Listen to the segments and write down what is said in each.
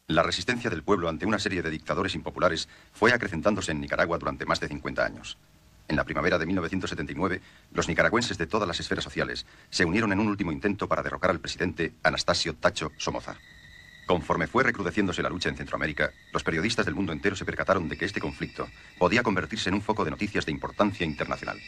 La resistencia del pueblo ante una serie de dictadores impopulares fue acrecentándose en Nicaragua durante más de 50 años. En la primavera de 1979, los nicaragüenses de todas las esferas sociales se unieron en un último intento para derrocar al presidente Anastasio Tacho Somoza. Conforme fue recrudeciéndose la lucha en Centroamérica, los periodistas del mundo entero se percataron de que este conflicto podía convertirse en un foco de noticias de importancia internacional.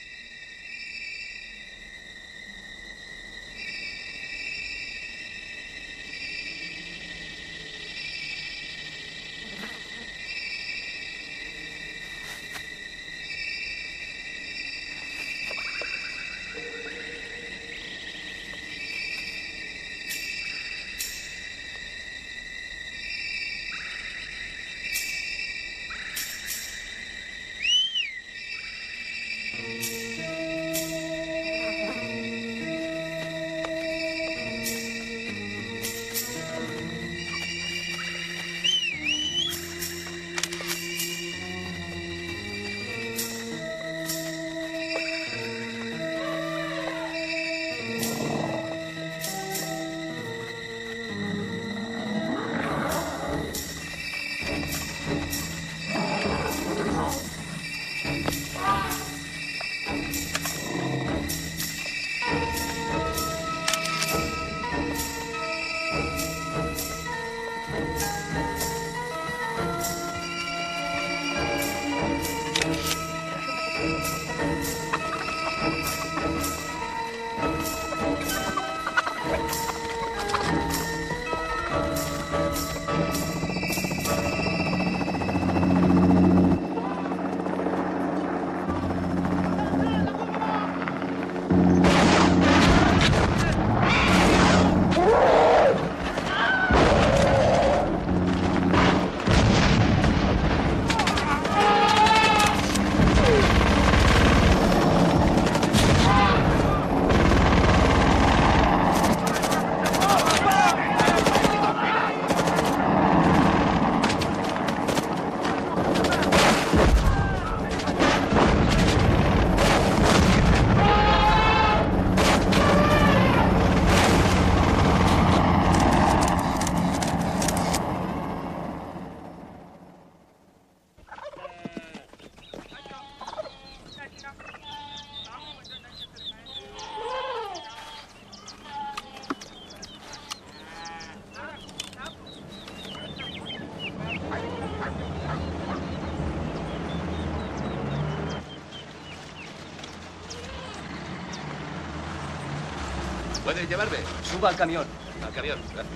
¿Puede llevarme? Suba al camión. Al camión, gracias.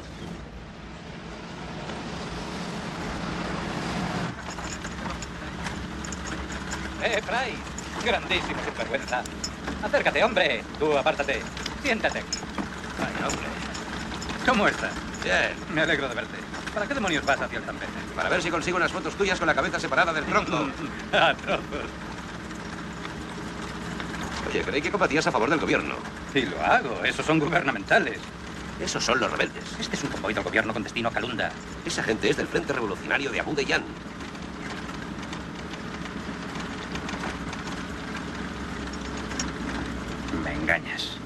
Fry! Grandísimo sinvergüenza. Acércate, hombre. Tú, apártate. Siéntate aquí. Vaya, hombre. ¿Cómo estás? Bien. Me alegro de verte. ¿Para qué demonios vas hacia el Zambeze? Para ver si consigo unas fotos tuyas con la cabeza separada del tronco. A trozos. Oye, creí que combatías a favor del gobierno. Y lo hago. Esos son gubernamentales. Esos son los rebeldes. Este es un convoy del gobierno con destino a Calunda. Esa gente es del Frente Revolucionario de Abu Dayan. Me engañas.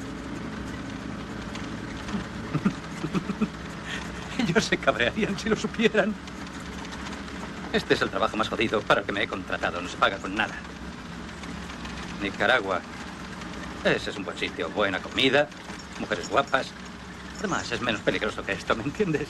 Ellos se cabrearían si lo supieran. Este es el trabajo más jodido para el que me he contratado. No se paga con nada. Nicaragua. Ese es un buen sitio. Buena comida, mujeres guapas. Además, es menos peligroso que esto, ¿me entiendes?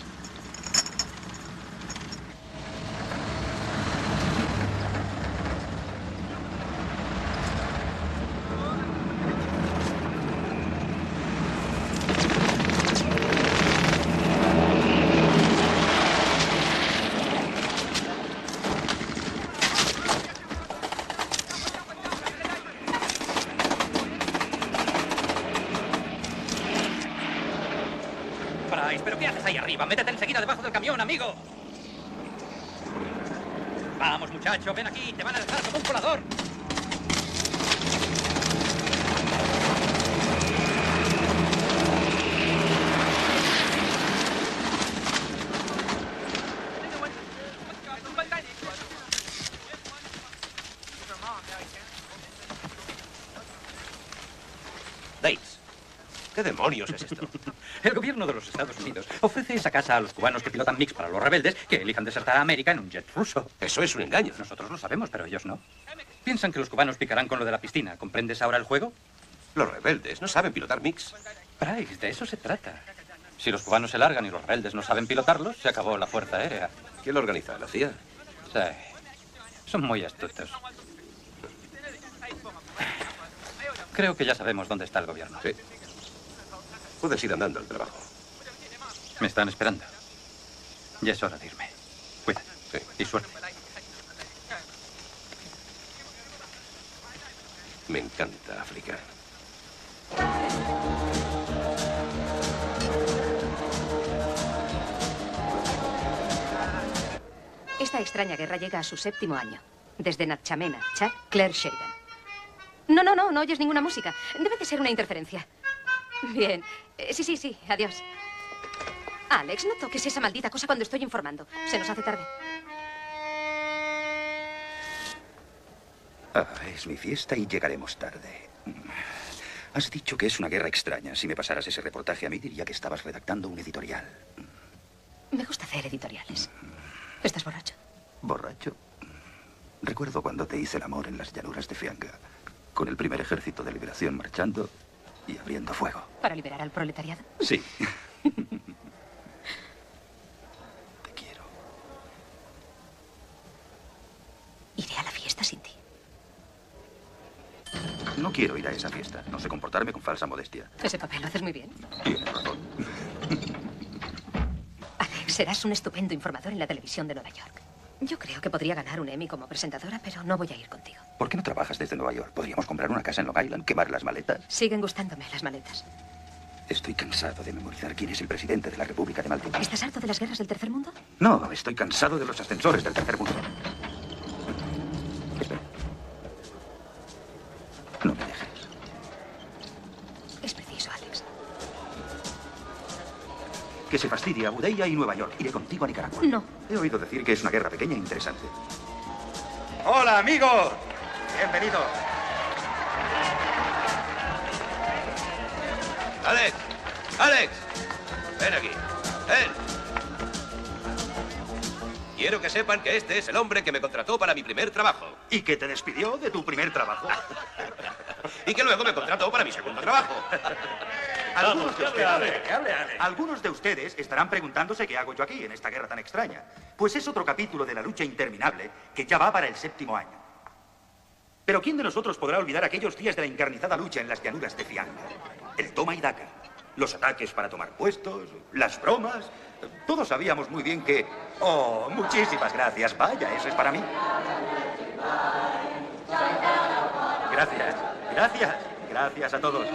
¿Pero qué haces ahí arriba? Métete enseguida debajo del camión, amigo. Vamos, muchacho, ven aquí. Te van a dejar como un colador. Dates. ¿Qué demonios es esto? El gobierno de los Estados Unidos ofrece esa casa a los cubanos que pilotan MiGs para los rebeldes que elijan desertar a América en un jet ruso. Eso es un engaño. Nosotros lo sabemos, pero ellos no. Piensan que los cubanos picarán con lo de la piscina. ¿Comprendes ahora el juego? Los rebeldes no saben pilotar MiGs. Price, de eso se trata. Si los cubanos se largan y los rebeldes no saben pilotarlos, se acabó la Fuerza Aérea. ¿Quién lo organiza? ¿La CIA? Sí. Son muy astutos. Creo que ya sabemos dónde está el gobierno. Sí. Puedes ir andando al trabajo. Me están esperando. Ya es hora de irme. Cuídate. Sí. Y suerte. Me encanta África. Esta extraña guerra llega a su 7º año. Desde Natchamena, Chad, Claire Sheridan. No oyes ninguna música. Debe de ser una interferencia. Bien. Sí. Adiós. Alex, no toques esa maldita cosa cuando estoy informando. Se nos hace tarde. Es mi fiesta y llegaremos tarde. Has dicho que es una guerra extraña. Si me pasaras ese reportaje a mí, diría que estabas redactando un editorial. Me gusta hacer editoriales. ¿Estás borracho? ¿Borracho? Recuerdo cuando te hice el amor en las llanuras de Fianga, con el primer ejército de liberación marchando y abriendo fuego. ¿Para liberar al proletariado? Sí. Te quiero. Iré a la fiesta sin ti. No quiero ir a esa fiesta. No sé comportarme con falsa modestia. Ese papel lo haces muy bien. Tienes razón. Alex, serás un estupendo informador en la televisión de Nueva York. Yo creo que podría ganar un Emmy como presentadora, pero no voy a ir contigo. ¿Por qué no trabajas desde Nueva York? Podríamos comprar una casa en Long Island, quemar las maletas. Siguen gustándome las maletas. Estoy cansado de memorizar quién es el presidente de la República de Malta. ¿Estás harto de las guerras del tercer mundo? No, estoy cansado de los ascensores del tercer mundo. Espera. No me dejes. Es preciso, Alex. Que se fastidie Abu Deya y Nueva York. Iré contigo a Nicaragua. No. He oído decir que es una guerra pequeña e interesante. Hola, amigos. Bienvenidos. ¡Alex! ¡Alex! Ven aquí. ¡Ven! Quiero que sepan que este es el hombre que me contrató para mi primer trabajo. ¿Y que te despidió de tu primer trabajo? Y que luego me contrató para mi segundo trabajo. Algunos de ustedes estarán preguntándose qué hago yo aquí, en esta guerra tan extraña. Pues es otro capítulo de la lucha interminable que ya va para el 7º año. Pero ¿quién de nosotros podrá olvidar aquellos días de la encarnizada lucha en las llanuras de Fianga? El toma y daca, los ataques para tomar puestos, las bromas. Todos sabíamos muy bien que... Oh, muchísimas gracias. Vaya, eso es para mí. Gracias, gracias, gracias a todos.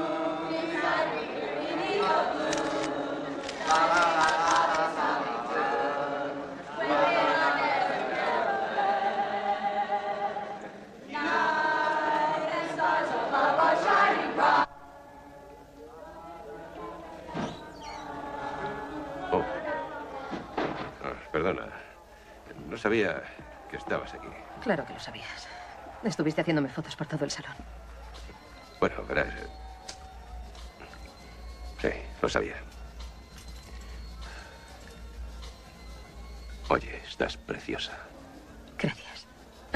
Oh. Perdona. No sabía que estabas aquí. Claro que lo sabías. Estuviste haciéndome fotos por todo el salón. Bueno, verás. Sí, lo sabía. Oye, estás preciosa. Gracias.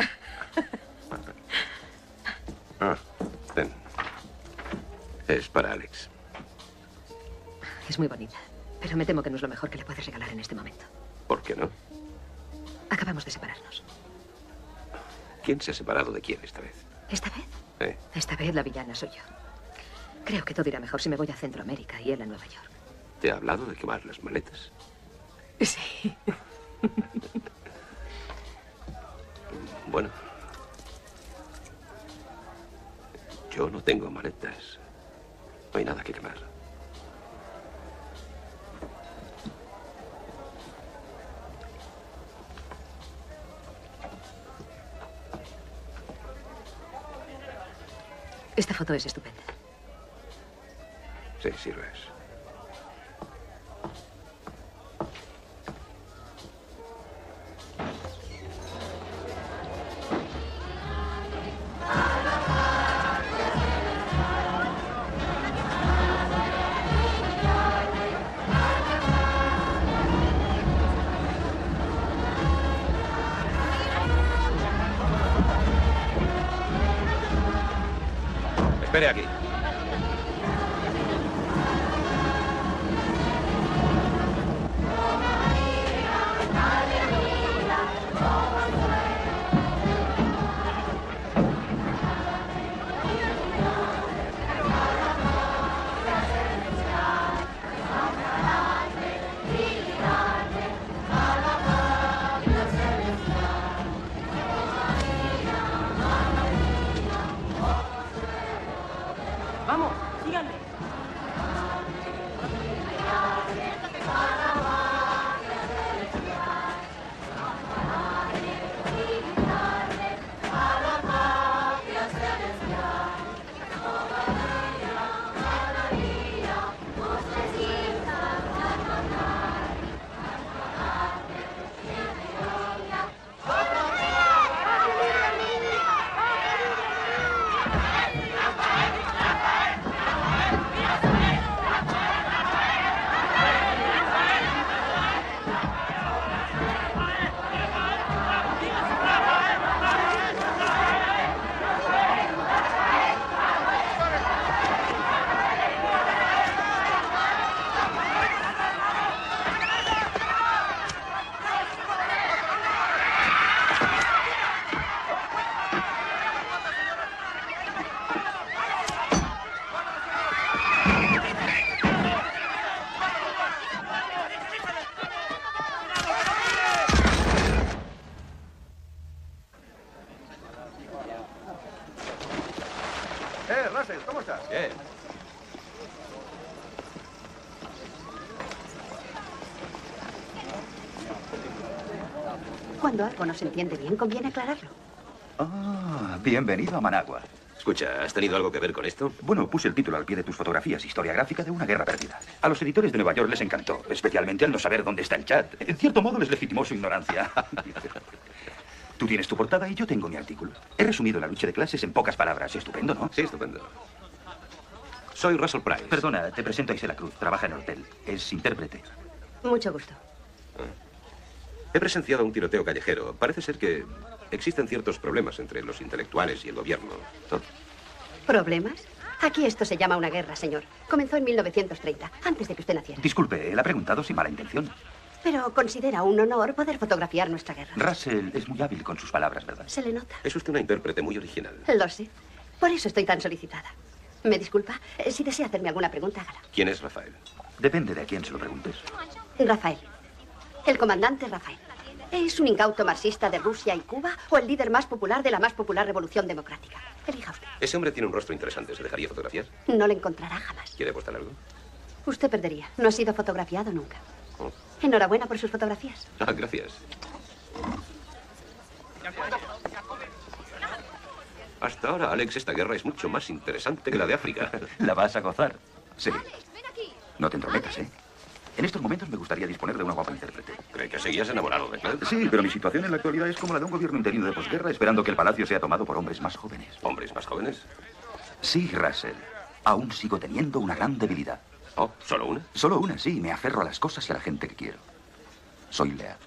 Ten. Es para Alex. Es muy bonita, pero me temo que no es lo mejor que le puedes regalar en este momento. ¿Por qué no? Acabamos de separarnos. ¿Quién se ha separado de quién esta vez? ¿Esta vez? Esta vez la villana soy yo. Creo que todo irá mejor si me voy a Centroamérica y él a Nueva York. ¿Te ha hablado de quemar las maletas? Sí. Bueno. Yo no tengo maletas. No hay nada que quemar. Esta foto es estupenda. Sí, sí lo es. Espere aquí. Vamos, síganme. Russell, ¿cómo estás? Bien. Cuando algo no se entiende bien, conviene aclararlo. Ah, bienvenido a Managua. Escucha, ¿has tenido algo que ver con esto? Bueno, puse el título al pie de tus fotografías, historia gráfica de una guerra perdida. A los editores de Nueva York les encantó, especialmente al no saber dónde está el chat. En cierto modo les legitimó su ignorancia. Tú tienes tu portada y yo tengo mi artículo. He resumido la lucha de clases en pocas palabras. Estupendo, ¿no? Sí, estupendo. Soy Russell Price. Perdona, te presento a Isela Cruz. Trabaja en el hotel. Es intérprete. Mucho gusto. He presenciado un tiroteo callejero. Parece ser que existen ciertos problemas entre los intelectuales y el gobierno, ¿no? ¿Problemas? Aquí esto se llama una guerra, señor. Comenzó en 1930, antes de que usted naciera. Disculpe, él ha preguntado sin mala intención. Pero considera un honor poder fotografiar nuestra guerra. Russell es muy hábil con sus palabras, ¿verdad? Se le nota. Es usted una intérprete muy original. Lo sé. Por eso estoy tan solicitada. ¿Me disculpa? Si desea hacerme alguna pregunta, hágala. ¿Quién es Rafael? Depende de a quién se lo preguntes. Rafael. El comandante Rafael. ¿Es un incauto marxista de Rusia y Cuba o el líder más popular de la más popular revolución democrática? Elija usted. Ese hombre tiene un rostro interesante. ¿Se dejaría fotografiar? No lo encontrará jamás. ¿Quiere apostar algo? Usted perdería. No ha sido fotografiado nunca. Oh. Enhorabuena por sus fotografías. Ah, gracias. Hasta ahora, Alex, esta guerra es mucho más interesante que la de África. La vas a gozar. Sí. No te entrometas, ¿eh? En estos momentos me gustaría disponer de una guapa intérprete. ¿Cree que seguías enamorado de Claire? Sí, pero mi situación en la actualidad es como la de un gobierno interino de posguerra esperando que el palacio sea tomado por hombres más jóvenes. ¿Hombres más jóvenes? Sí, Russell. Aún sigo teniendo una gran debilidad. Oh, ¿solo una? Solo una, sí. Me aferro a las cosas y a la gente que quiero. Soy leal.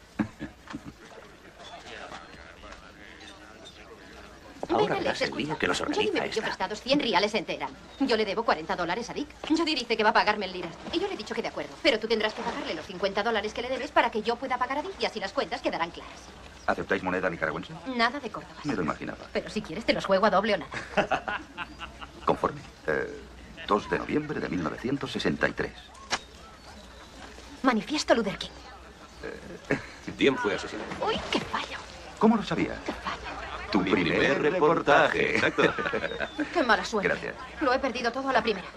Ahora verás el lío que los Jerry me organiza pidió esta. prestados 100 reales en Teherán. Yo le debo $40 a Dick. Jody dice que va a pagarme en liras. Y yo le he dicho que de acuerdo. Pero tú tendrás que pagarle los $50 que le debes para que yo pueda pagar a Dick. Y así las cuentas quedarán claras. ¿Aceptáis moneda nicaragüense? Nada de Córdoba. Me lo imaginaba. Pero si quieres te los juego a doble o nada. Conforme. 2 de noviembre de 1963. Manifiesto Luther King. ¿Quién fue asesinado? Uy, qué fallo. ¿Cómo lo sabía? Qué fallo. Tu Mi primer reportaje. Exacto. Qué mala suerte. Gracias. Lo he perdido todo a la primera.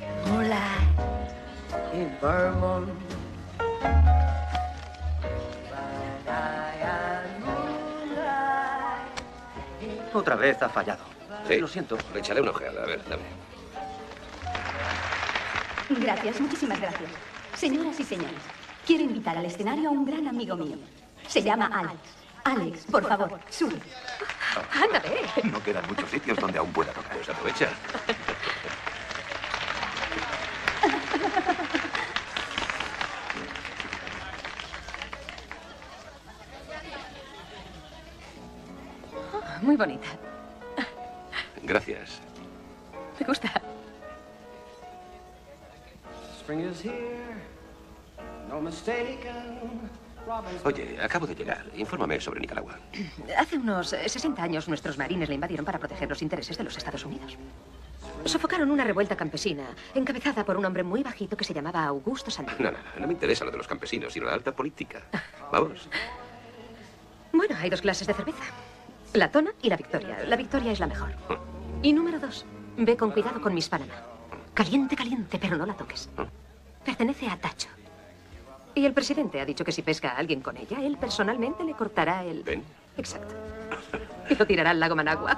in Vermont. Otra vez ha fallado. Sí, Lo siento. Le echaré una ojeada. A ver, dame. Gracias, muchísimas gracias. Señoras y señores, quiero invitar al escenario a un gran amigo mío. Se llama Alex. Alex, por favor, sube. Ándale. No quedan muchos sitios donde aún pueda tocar. Pues aprovecha. Muy bonita. Gracias. Me gusta. Oye, acabo de llegar. Infórmame sobre Nicaragua. Hace unos 60 años nuestros marines la invadieron para proteger los intereses de los Estados Unidos. Sofocaron una revuelta campesina encabezada por un hombre muy bajito que se llamaba Augusto Sandino. No me interesa lo de los campesinos, sino la alta política. Vamos. Bueno, hay 2 clases de cerveza. La Tona y la Victoria. La Victoria es la mejor. Y número 2, ve con cuidado con Miss Panamá. Caliente, caliente, pero no la toques. Pertenece a Tacho. Y el presidente ha dicho que si pesca a alguien con ella, él personalmente le cortará el... ¿Ven? Exacto. Y lo tirará al lago Managua.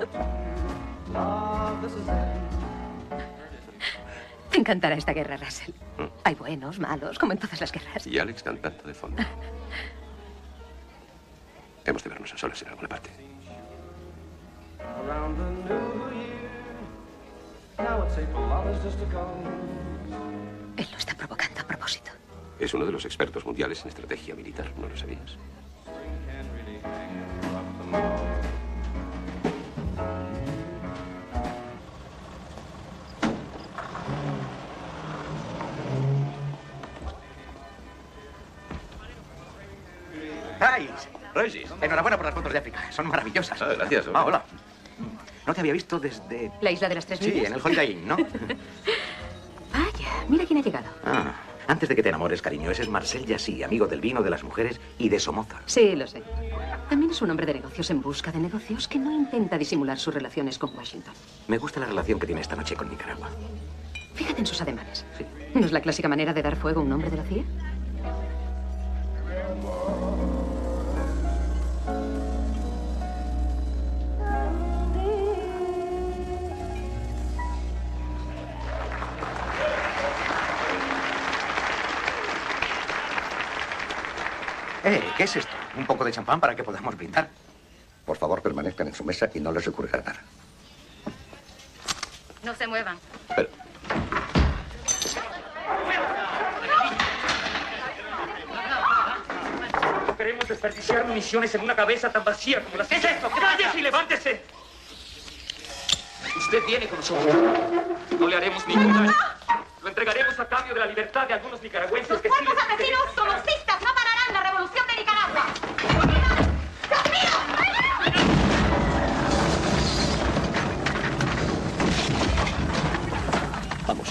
Te encantará esta guerra, Russell. Hay buenos, malos, como en todas las guerras. Y Alex cantando de fondo. Hemos de vernos a solas en alguna parte. Él lo está provocando a propósito. Es uno de los expertos mundiales en estrategia militar, ¿no lo sabías? Regis, enhorabuena por las fotos de África. Son maravillosas. Ah, gracias. Ah, hola. No te había visto desde... ¿La isla de las 3 millas? Sí, en el Holiday Inn, ¿no? Vaya, mira quién ha llegado. Ah, antes de que te enamores, cariño, ese es Marcel Yassy, amigo del vino, de las mujeres y de Somoza. Sí, lo sé. También es un hombre de negocios en busca de negocios que no intenta disimular sus relaciones con Washington. Me gusta la relación que tiene esta noche con Nicaragua. Fíjate en sus ademanes. Sí. ¿No es la clásica manera de dar fuego a un hombre de la CIA? ¿Qué es esto? ¿Un poco de champán para que podamos brindar? Por favor, permanezcan en su mesa y no les ocurra nada. No se muevan. Pero... No queremos desperdiciar municiones en una cabeza tan vacía como la suya. ¿Qué es esto? ¡Cállese y levántese! Usted viene con nosotros. No le haremos ningún daño. Lo entregaremos a cambio de la libertad de algunos nicaragüenses Los que sí cuerpos les asesinos somocistas no pararán la revolución de Nicaragua. ¡Dios mío! Vamos.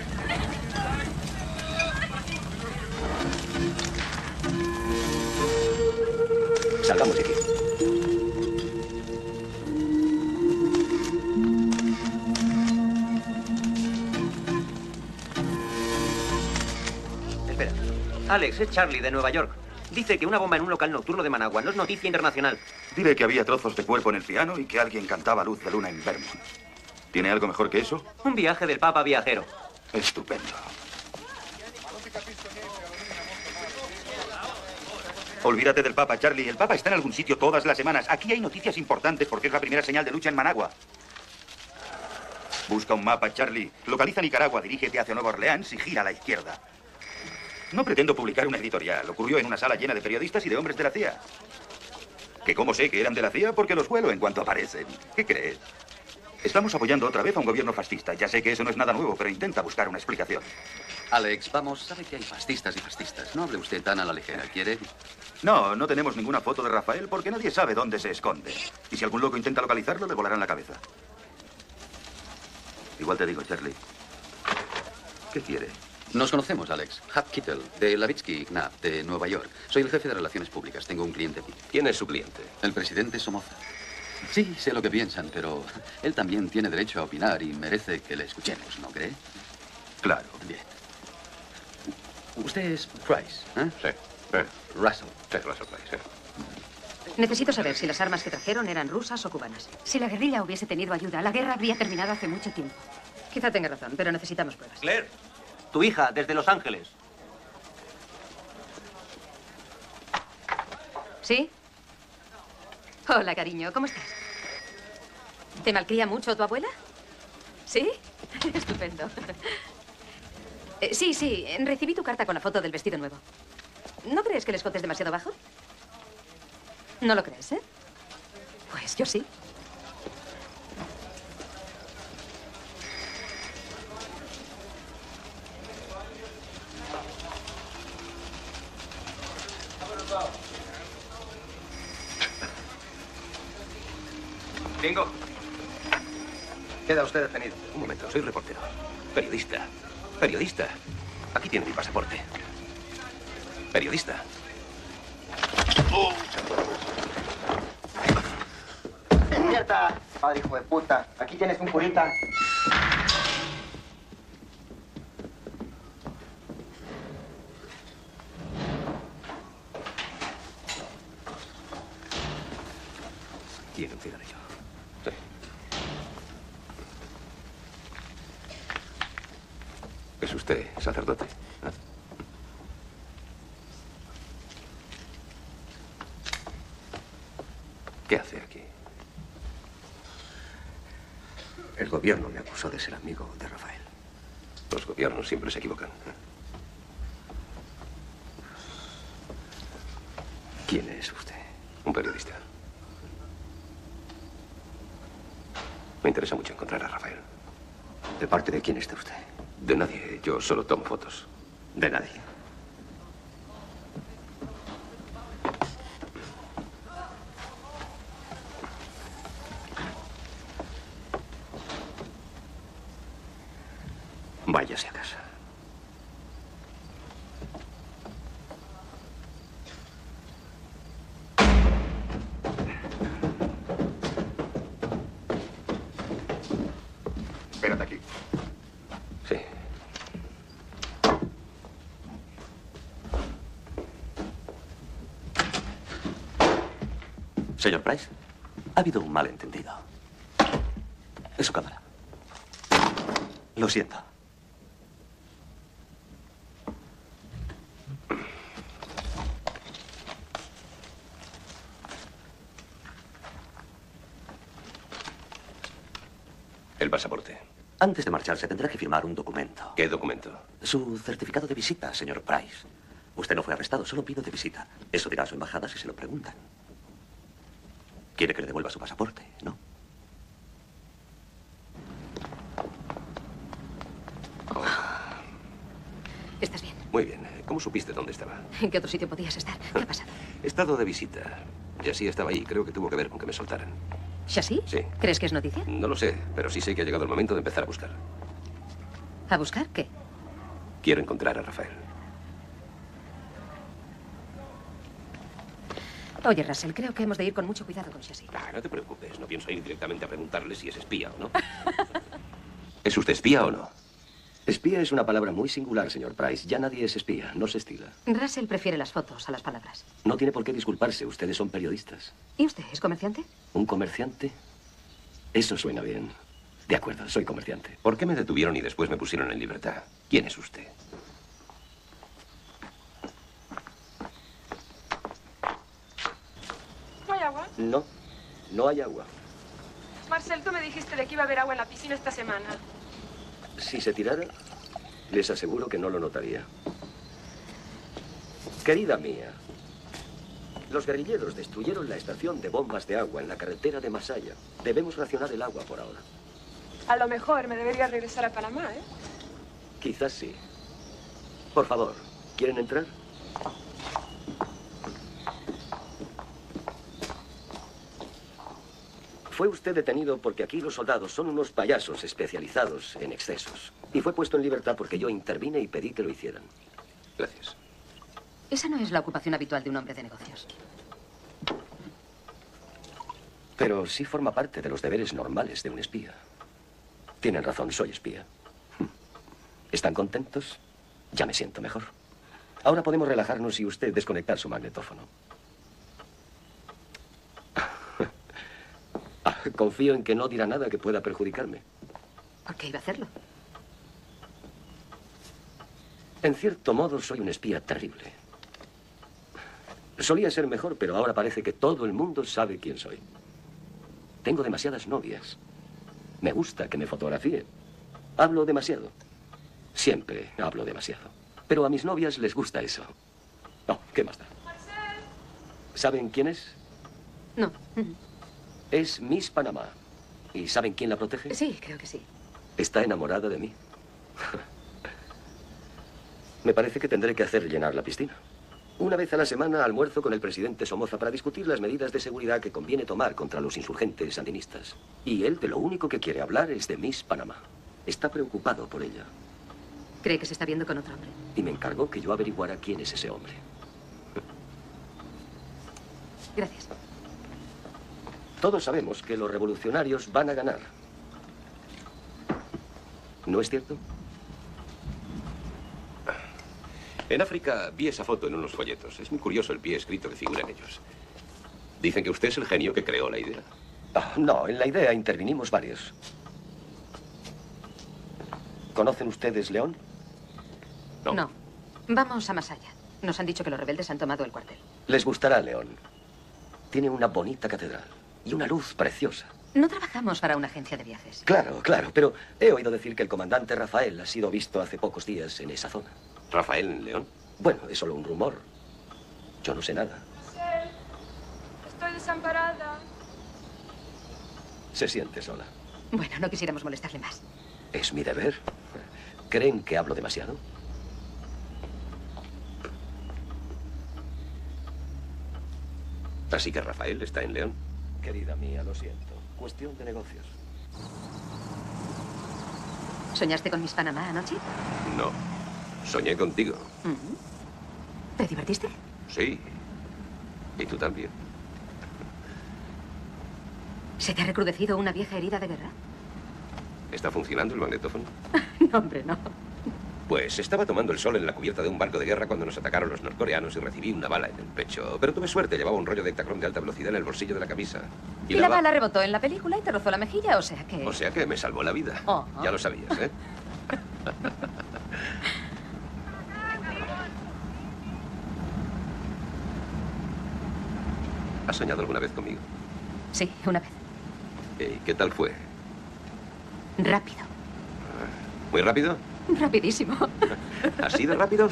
Salgamos de aquí. Espera. Alex, es Charlie de Nueva York. Dice que una bomba en un local nocturno de Managua no es noticia internacional. Dile que había trozos de cuerpo en el piano y que alguien cantaba Luz de Luna en Vermont. ¿Tiene algo mejor que eso? Un viaje del Papa viajero. Estupendo. Olvídate del Papa, Charlie. El Papa está en algún sitio todas las semanas. Aquí hay noticias importantes porque es la primera señal de lucha en Managua. Busca un mapa, Charlie. Localiza Nicaragua, dirígete hacia Nueva Orleans y gira a la izquierda. No pretendo publicar una editorial. Ocurrió en una sala llena de periodistas y de hombres de la CIA. ¿Que cómo sé que eran de la CIA? Porque los huelo en cuanto aparecen. ¿Qué crees? Estamos apoyando otra vez a un gobierno fascista. Ya sé que eso no es nada nuevo, pero intenta buscar una explicación. Alex, vamos, sabe que hay fascistas y fascistas. No hable usted tan a la ligera, ¿quiere? No, no tenemos ninguna foto de Rafael porque nadie sabe dónde se esconde. Y si algún loco intenta localizarlo, le volarán la cabeza. Igual te digo, Charlie. ¿Qué quiere? Nos conocemos, Alex. Hap Kittel, de Lavitsky Knapp, de Nueva York. Soy el jefe de Relaciones Públicas. Tengo un cliente aquí. ¿Quién es su cliente? El presidente Somoza. Sí, sé lo que piensan, pero él también tiene derecho a opinar y merece que le escuchemos, ¿no cree? Claro. Bien. Usted es Price, ¿eh? Sí. Russell. Sí, Russell Price, Necesito saber si las armas que trajeron eran rusas o cubanas. Si la guerrilla hubiese tenido ayuda, la guerra habría terminado hace mucho tiempo. Quizá tenga razón, pero necesitamos pruebas. Claire, tu hija, desde Los Ángeles. ¿Sí? Hola, cariño, ¿cómo estás? ¿Te malcría mucho tu abuela? ¿Sí? Estupendo. Sí, recibí tu carta con la foto del vestido nuevo. ¿No crees que el escote es demasiado bajo? ¿No lo crees, eh? Pues yo sí. Bingo. Queda usted detenido. Un momento, soy reportero. Periodista. Periodista. Aquí tiene mi pasaporte. Periodista. Despierta, padre hijo de puta. Aquí tienes un curita. Tiene un cigarrillo. Sí. ¿Es usted sacerdote? ¿Ah? ¿Qué hace aquí? El gobierno me acusó de ser amigo de Rafael. Los gobiernos siempre se equivocan. ¿Quién es usted? Un periodista. Me interesa mucho encontrar a Rafael. ¿De parte de quién está usted? De nadie. Yo solo tomo fotos. De nadie. Váyase a casa. Espérate aquí. Sí. Señor Price, ha habido un malentendido. Es su cámara. Lo siento. El pasaporte. Antes de marcharse tendrá que firmar un documento. ¿Qué documento? Su certificado de visita, señor Price. Usted no fue arrestado, solo vino de visita. Eso dirá a su embajada si se lo preguntan. Quiere que le devuelva su pasaporte, ¿no? ¿Estás bien? Muy bien. ¿Cómo supiste dónde estaba? ¿En qué otro sitio podías estar? ¿Qué ha pasado? He estado de visita. Y así estaba ahí. Creo que tuvo que ver con que me soltaran. ¿Shashi? Sí. ¿Crees que es noticia? No lo sé, pero sí sé que ha llegado el momento de empezar a buscar. ¿A buscar qué? Quiero encontrar a Rafael. Oye, Russell, creo que hemos de ir con mucho cuidado con Shashi. Ah, no te preocupes. No pienso ir directamente a preguntarle si es espía o no. ¿Es usted espía o no? Espía es una palabra muy singular, señor Price. Ya nadie es espía, no se estila. Russell prefiere las fotos a las palabras. No tiene por qué disculparse, ustedes son periodistas. ¿Y usted es comerciante? ¿Un comerciante? Eso suena bien. De acuerdo, soy comerciante. ¿Por qué me detuvieron y después me pusieron en libertad? ¿Quién es usted? ¿No hay agua? No, no hay agua. Marcel, tú me dijiste de que iba a haber agua en la piscina esta semana. Si se tirara, les aseguro que no lo notaría. Querida mía, los guerrilleros destruyeron la estación de bombas de agua en la carretera de Masaya. Debemos racionar el agua por ahora. A lo mejor me debería regresar a Panamá, ¿eh? Quizás sí. Por favor, ¿quieren entrar? Fue usted detenido porque aquí los soldados son unos payasos especializados en excesos. Y fue puesto en libertad porque yo intervine y pedí que lo hicieran. Gracias. Esa no es la ocupación habitual de un hombre de negocios. Pero sí forma parte de los deberes normales de un espía. Tienen razón, soy espía. ¿Están contentos? Ya me siento mejor. Ahora podemos relajarnos y usted desconectar su magnetófono. Confío en que no dirá nada que pueda perjudicarme. ¿Por qué iba a hacerlo? En cierto modo, soy un espía terrible. Solía ser mejor, pero ahora parece que todo el mundo sabe quién soy. Tengo demasiadas novias. Me gusta que me fotografíen. Hablo demasiado. Siempre hablo demasiado. Pero a mis novias les gusta eso. No, ¿qué más da? ¿Saben quién es? No. Es Miss Panamá. ¿Y saben quién la protege? Sí, creo que sí. Está enamorada de mí. Me parece que tendré que hacer llenar la piscina. Una vez a la semana almuerzo con el presidente Somoza para discutir las medidas de seguridad que conviene tomar contra los insurgentes sandinistas. Y él de lo único que quiere hablar es de Miss Panamá. Está preocupado por ella. ¿Cree que se está viendo con otro hombre? Y me encargó que yo averiguara quién es ese hombre. Gracias. Todos sabemos que los revolucionarios van a ganar. ¿No es cierto? En África vi esa foto en unos folletos. Es muy curioso el pie escrito que figura en ellos. Dicen que usted es el genio que creó la idea. No, en la idea intervinimos varios. ¿Conocen ustedes León? No. Vamos a más allá. Nos han dicho que los rebeldes han tomado el cuartel. Les gustará León. Tiene una bonita catedral y una luz preciosa. No trabajamos para una agencia de viajes. Claro, claro, pero he oído decir que el comandante Rafael ha sido visto hace pocos días en esa zona. ¿Rafael en León? Bueno, es solo un rumor. Yo no sé nada. Estoy desamparada. Se siente sola. Bueno, no quisiéramos molestarle más. Es mi deber. ¿Creen que hablo demasiado? Así que Rafael está en León. Querida mía, lo siento. Cuestión de negocios. ¿Soñaste con Miss Panamá anoche? No. Soñé contigo. ¿Te divertiste? Sí. Y tú también. ¿Se te ha recrudecido una vieja herida de guerra? ¿Está funcionando el magnetófono? No, hombre, no. Pues estaba tomando el sol en la cubierta de un barco de guerra cuando nos atacaron los norcoreanos y recibí una bala en el pecho. Pero tuve suerte, llevaba un rollo de hectacrón de alta velocidad en el bolsillo de la camisa. Y la bala rebotó en la película y te rozó la mejilla, o sea que... O sea que me salvó la vida. Ya lo sabías, ¿eh? ¿Has soñado alguna vez conmigo? Sí, una vez. ¿Y qué tal fue? Rápido. ¿Muy rápido? Rapidísimo. ¿Así de rápido?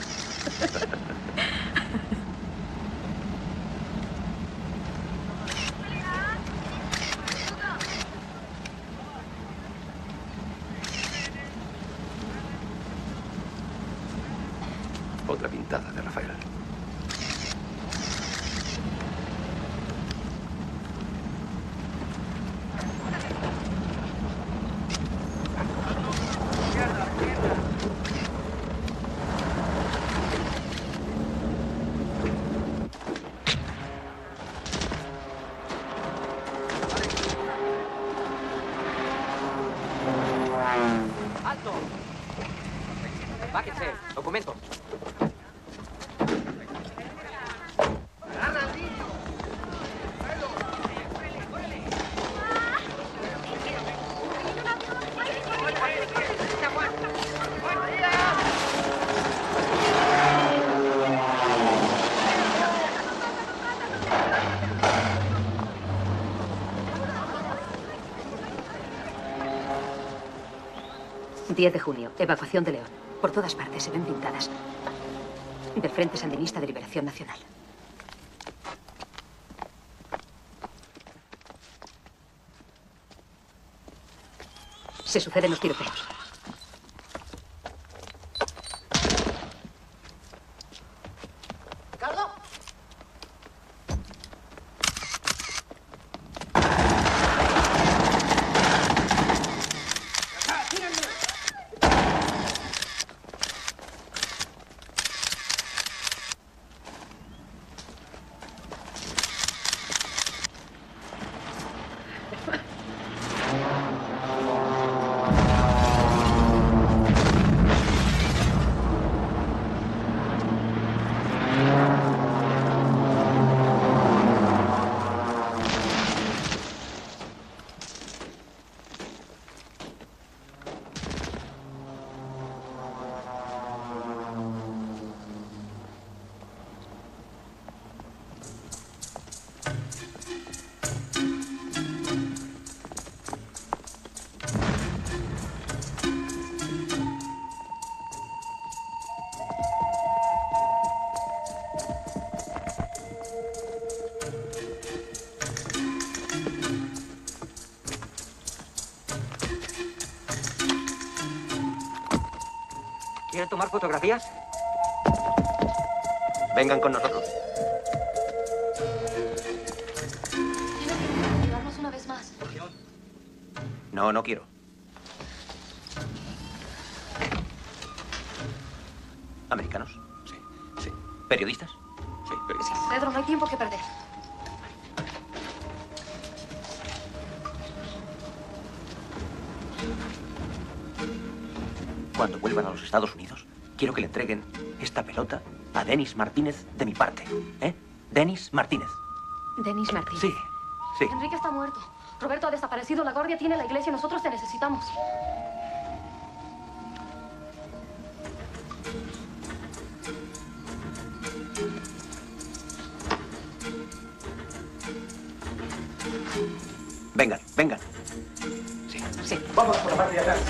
Otra pintada de Rafael. ¡Alto! Bájense. Documento. ...10 de junio, evacuación de León. Por todas partes se ven pintadas. Del Frente Sandinista de Liberación Nacional. Se suceden los tiroteos. ¡Carlos! ¿Quieren tomar fotografías? Vengan con nosotros. Tienes que ayudarnos una vez más. No, no quiero. ¿Americanos? Sí, sí. ¿Periodistas? Sí, periodistas. Pedro, no hay tiempo que perder. Cuando vuelvan a los Estados Unidos, quiero que le entreguen esta pelota a Denis Martínez de mi parte. ¿Eh? Denis Martínez. Denis Martínez. Sí, sí. Enrique está muerto. Roberto ha desaparecido. La guardia tiene la iglesia. Nosotros te necesitamos. Vengan, vengan. Sí. Sí. Vamos por la parte de atrás.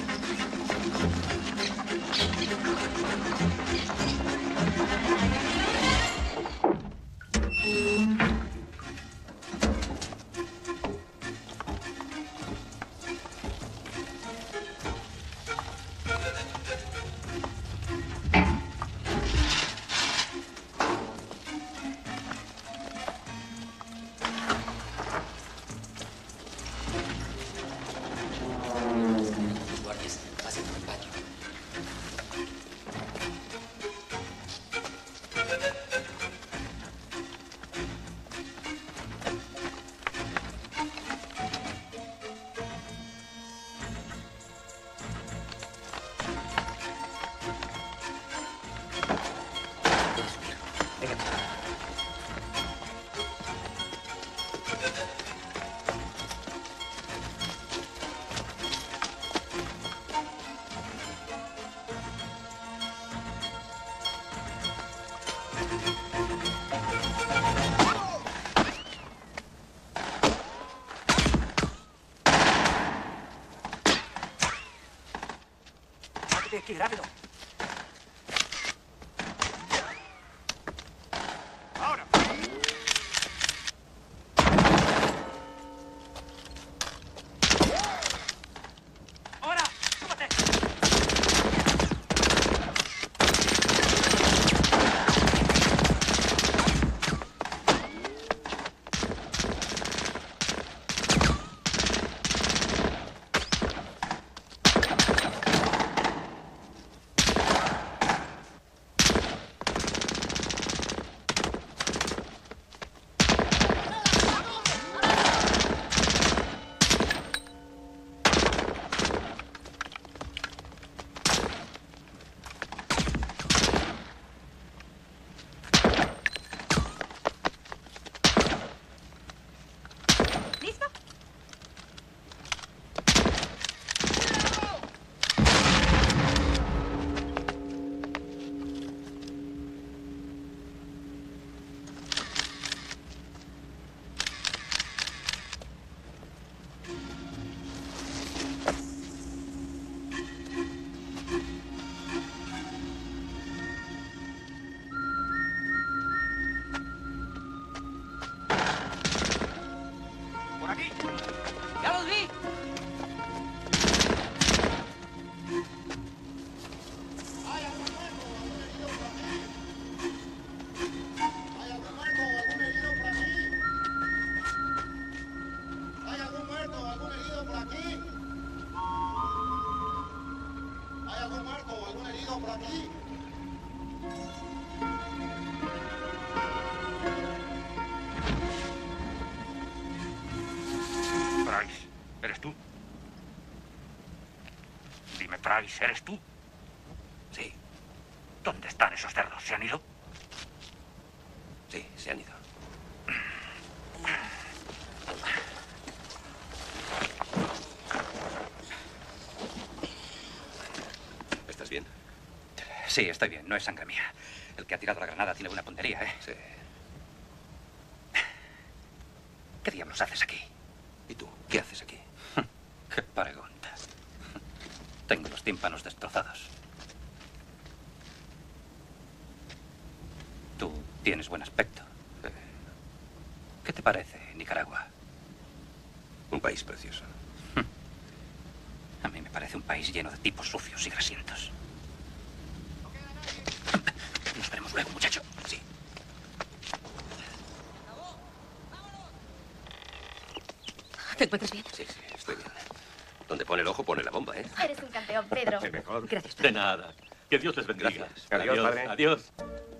Aquí, rápido. Ahora. Ahora, súbete. Price, ¿eres tú? Dime, Price, ¿eres tú? Sí. ¿Dónde están esos cerdos? ¿Se han ido? Sí, se han ido. ¿Estás bien? Sí, estoy bien. No es sangre mía. El que ha tirado la granada tiene buena puntería, ¿eh? Sí. ¿Qué diablos haces aquí? ¿Y tú? ¿Qué haces aquí? Qué pregunta. Tengo los tímpanos destrozados. Tú tienes buen aspecto. ¿Qué te parece, Nicaragua? Un país precioso. A mí me parece un país lleno de tipos sucios y grasientos. Nos veremos luego, muchacho. Sí. ¿Te encuentras bien? Sí, sí, estoy bien. Donde pone el ojo, pone la bomba, ¿eh? Eres un campeón, Pedro. El mejor. Gracias, De nada. Que Dios les bendiga. Gracias. Adiós, padre. Adiós.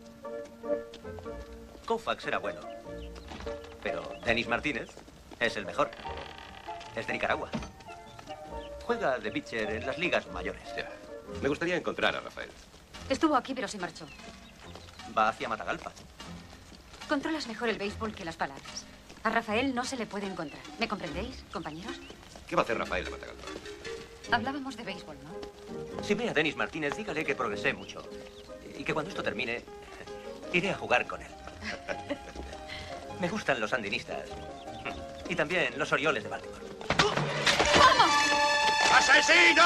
Koufax era bueno. Pero Denis Martínez es el mejor. Es de Nicaragua. Juega de pitcher en las ligas mayores. Ya. Me gustaría encontrar a Rafael. Estuvo aquí, pero se marchó. Va hacia Matagalpa. Controlas mejor el béisbol que las palabras. A Rafael no se le puede encontrar. ¿Me comprendéis, compañeros? ¿Qué va a hacer Rafael de Matagalpa? Hablábamos de béisbol, ¿no? Si ve a Denis Martínez, dígale que progresé mucho. Y que cuando esto termine, iré a jugar con él. Me gustan los sandinistas. Y también los Orioles de Baltimore. ¡Vamos! ¡Asesino!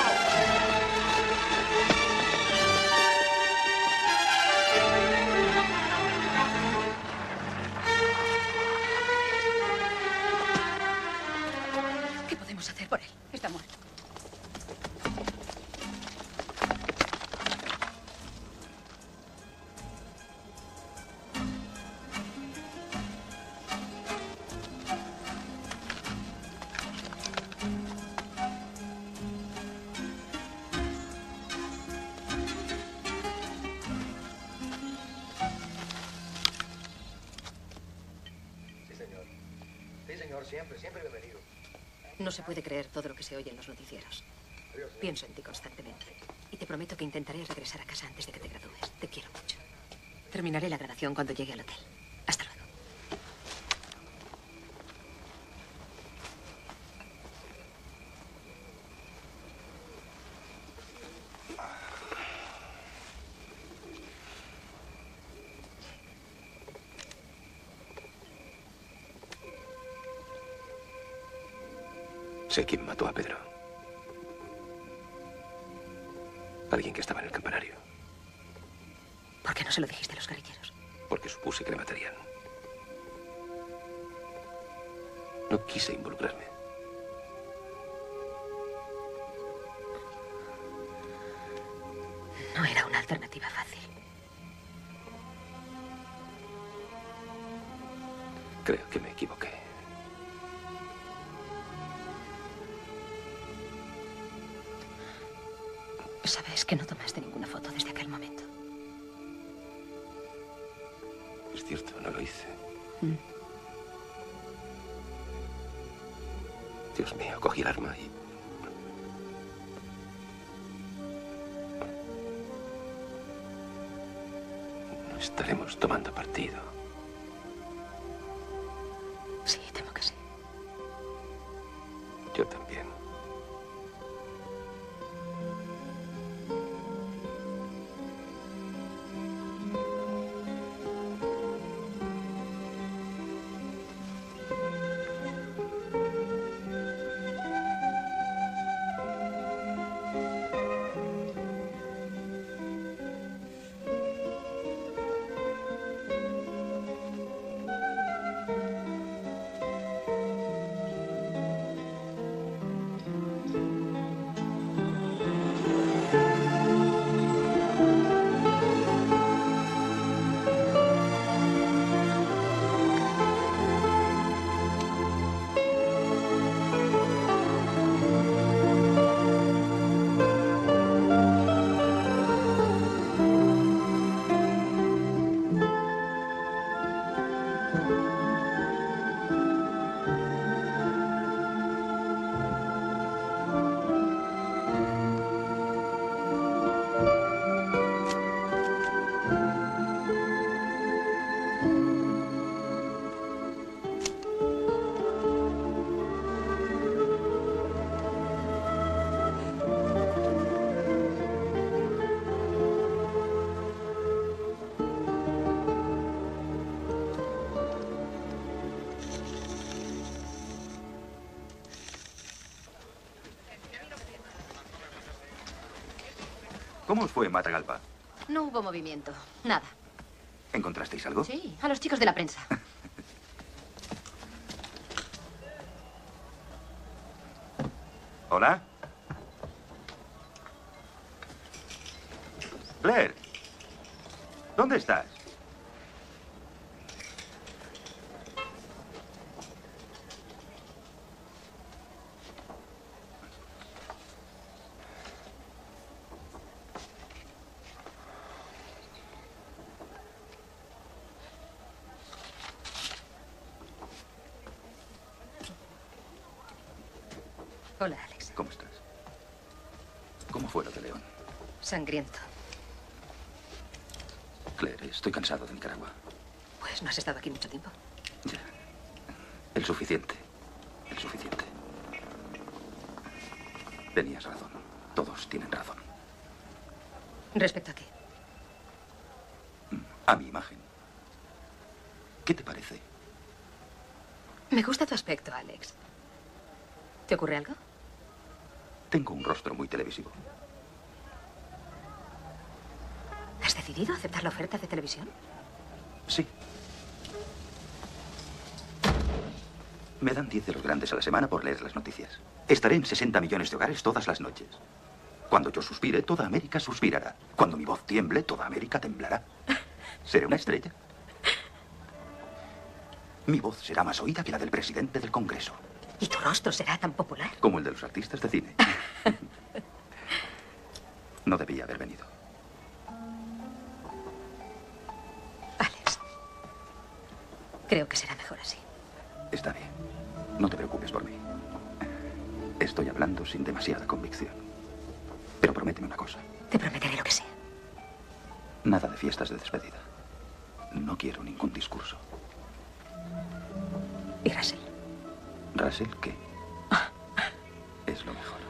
¿Qué podemos hacer por él? Está muerto. Sí, señor. Sí, señor, siempre, siempre bienvenido. No se puede creer todo lo que se oye en los noticieros. Adiós, señor. Pienso en ti constantemente. Y te prometo que intentaré regresar a casa antes de que te gradúes. Te quiero mucho. Terminaré la graduación cuando llegue al hotel. Hasta luego. Sé quién mató a Pedro. Alguien que estaba en el campanario. ¿Por qué no se lo dijiste a los guerrilleros? Porque supuse que le matarían. No quise involucrarme. No era una alternativa fácil. Creo que me equivoqué. Sabes que no tomaste ninguna foto desde aquel momento. Es cierto, no lo hice. Dios mío, cogí el arma y... No estaremos tomando partido. Sí, temo que sí. Yo también. ¿Cómo os fue en Matagalpa? No hubo movimiento. Nada. ¿Encontrasteis algo? Sí, a los chicos de la prensa. ¿Hola? Blair. ¿Dónde estás? Hola, Alex. ¿Cómo estás? ¿Cómo fue lo de León? Sangriento. Claire, estoy cansado de Nicaragua. Pues no has estado aquí mucho tiempo. Ya. El suficiente. El suficiente. Tenías razón. Todos tienen razón. ¿Respecto a qué? A mi imagen. ¿Qué te parece? Me gusta tu aspecto, Alex. ¿Te ocurre algo? Tengo un rostro muy televisivo. ¿Has decidido aceptar la oferta de televisión? Sí. Me dan 10 de los grandes a la semana por leer las noticias. Estaré en 60 millones de hogares todas las noches. Cuando yo suspire, toda América suspirará. Cuando mi voz tiemble, toda América temblará. Seré una estrella. Mi voz será más oída que la del presidente del Congreso. ¿Y tu rostro será tan popular? Como el de los artistas de cine. No debía haber venido. Alex, creo que será mejor así. Está bien. No te preocupes por mí. Estoy hablando sin demasiada convicción. Pero prométeme una cosa. Te prometeré lo que sea. Nada de fiestas de despedida. No quiero ningún discurso. ¿Y Russell? ¿Russell qué? Es lo mejor.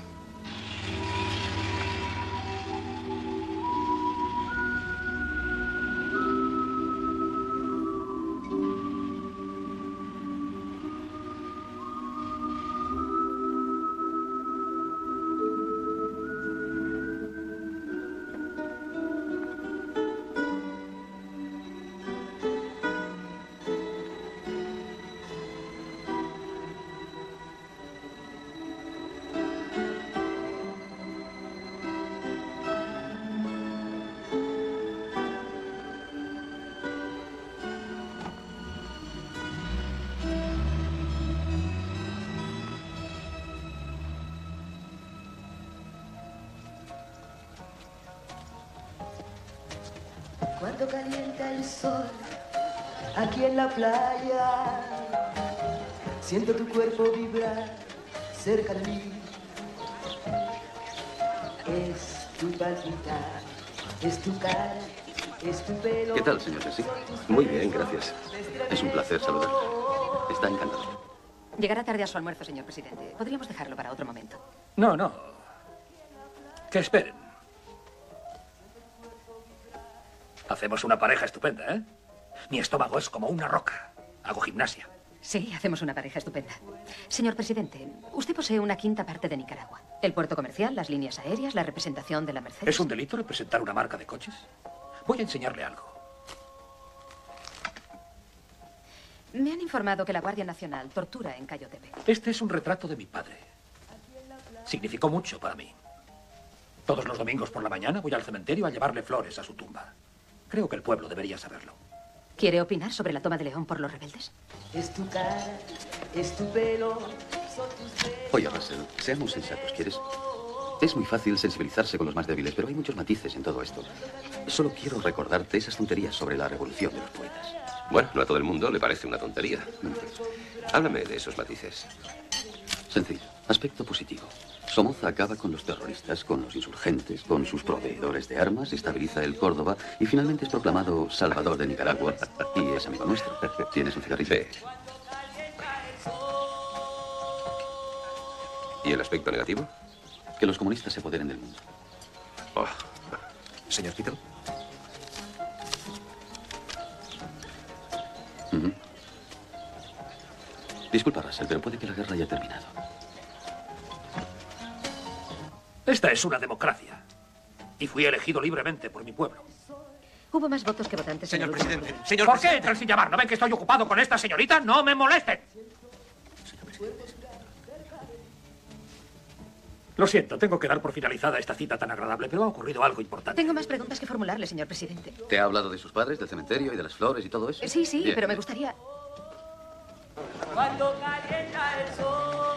Cuando calienta el sol, aquí en la playa, siento tu cuerpo vibrar cerca de mí. Es tu palpitar, es tu cara, es tu pelo. ¿Qué tal, señor Jesse? Muy bien, gracias. Es un placer saludarla. Está encantado. Llegará tarde a su almuerzo, señor presidente. Podríamos dejarlo para otro momento. No, no. Que esperen. Hacemos una pareja estupenda, ¿eh? Mi estómago es como una roca. Hago gimnasia. Sí, hacemos una pareja estupenda. Señor presidente, usted posee una quinta parte de Nicaragua. El puerto comercial, las líneas aéreas, la representación de la Mercedes. ¿Es un delito representar una marca de coches? Voy a enseñarle algo. Me han informado que la Guardia Nacional tortura en Cayo Tepe. Este es un retrato de mi padre. Significó mucho para mí. Todos los domingos por la mañana voy al cementerio a llevarle flores a su tumba. Creo que el pueblo debería saberlo. ¿Quiere opinar sobre la toma de León por los rebeldes? Es tu cara, es tu pelo, son tus besos. Oye, Russell, seamos sensatos, ¿quieres? Es muy fácil sensibilizarse con los más débiles, pero hay muchos matices en todo esto. Solo quiero recordarte esas tonterías sobre la revolución de los poetas. Bueno, no a todo el mundo le parece una tontería. Háblame de esos matices. Sencillo. Aspecto positivo. Somoza acaba con los terroristas, con los insurgentes, con sus proveedores de armas, estabiliza el Córdoba y finalmente es proclamado Salvador de Nicaragua. Y es amigo nuestro. ¿Tienes un cigarrillo? Sí. ¿Y el aspecto negativo? Que los comunistas se apoderen del mundo. Oh. Señor Kittle. Disculpa, Russell, pero puede que la guerra haya terminado. Esta es una democracia. Y fui elegido libremente por mi pueblo. Hubo más votos que votantes. Señor presidente. ¿Por qué entran sin llamar? ¿No ven que estoy ocupado con esta señorita? ¡No me molesten! Lo siento, tengo que dar por finalizada esta cita tan agradable, pero ha ocurrido algo importante. Tengo más preguntas que formularle, señor presidente. ¿Te ha hablado de sus padres, del cementerio y de las flores y todo eso? Sí, sí, Bien, pero me bien. gustaría... Cuando calienta el sol,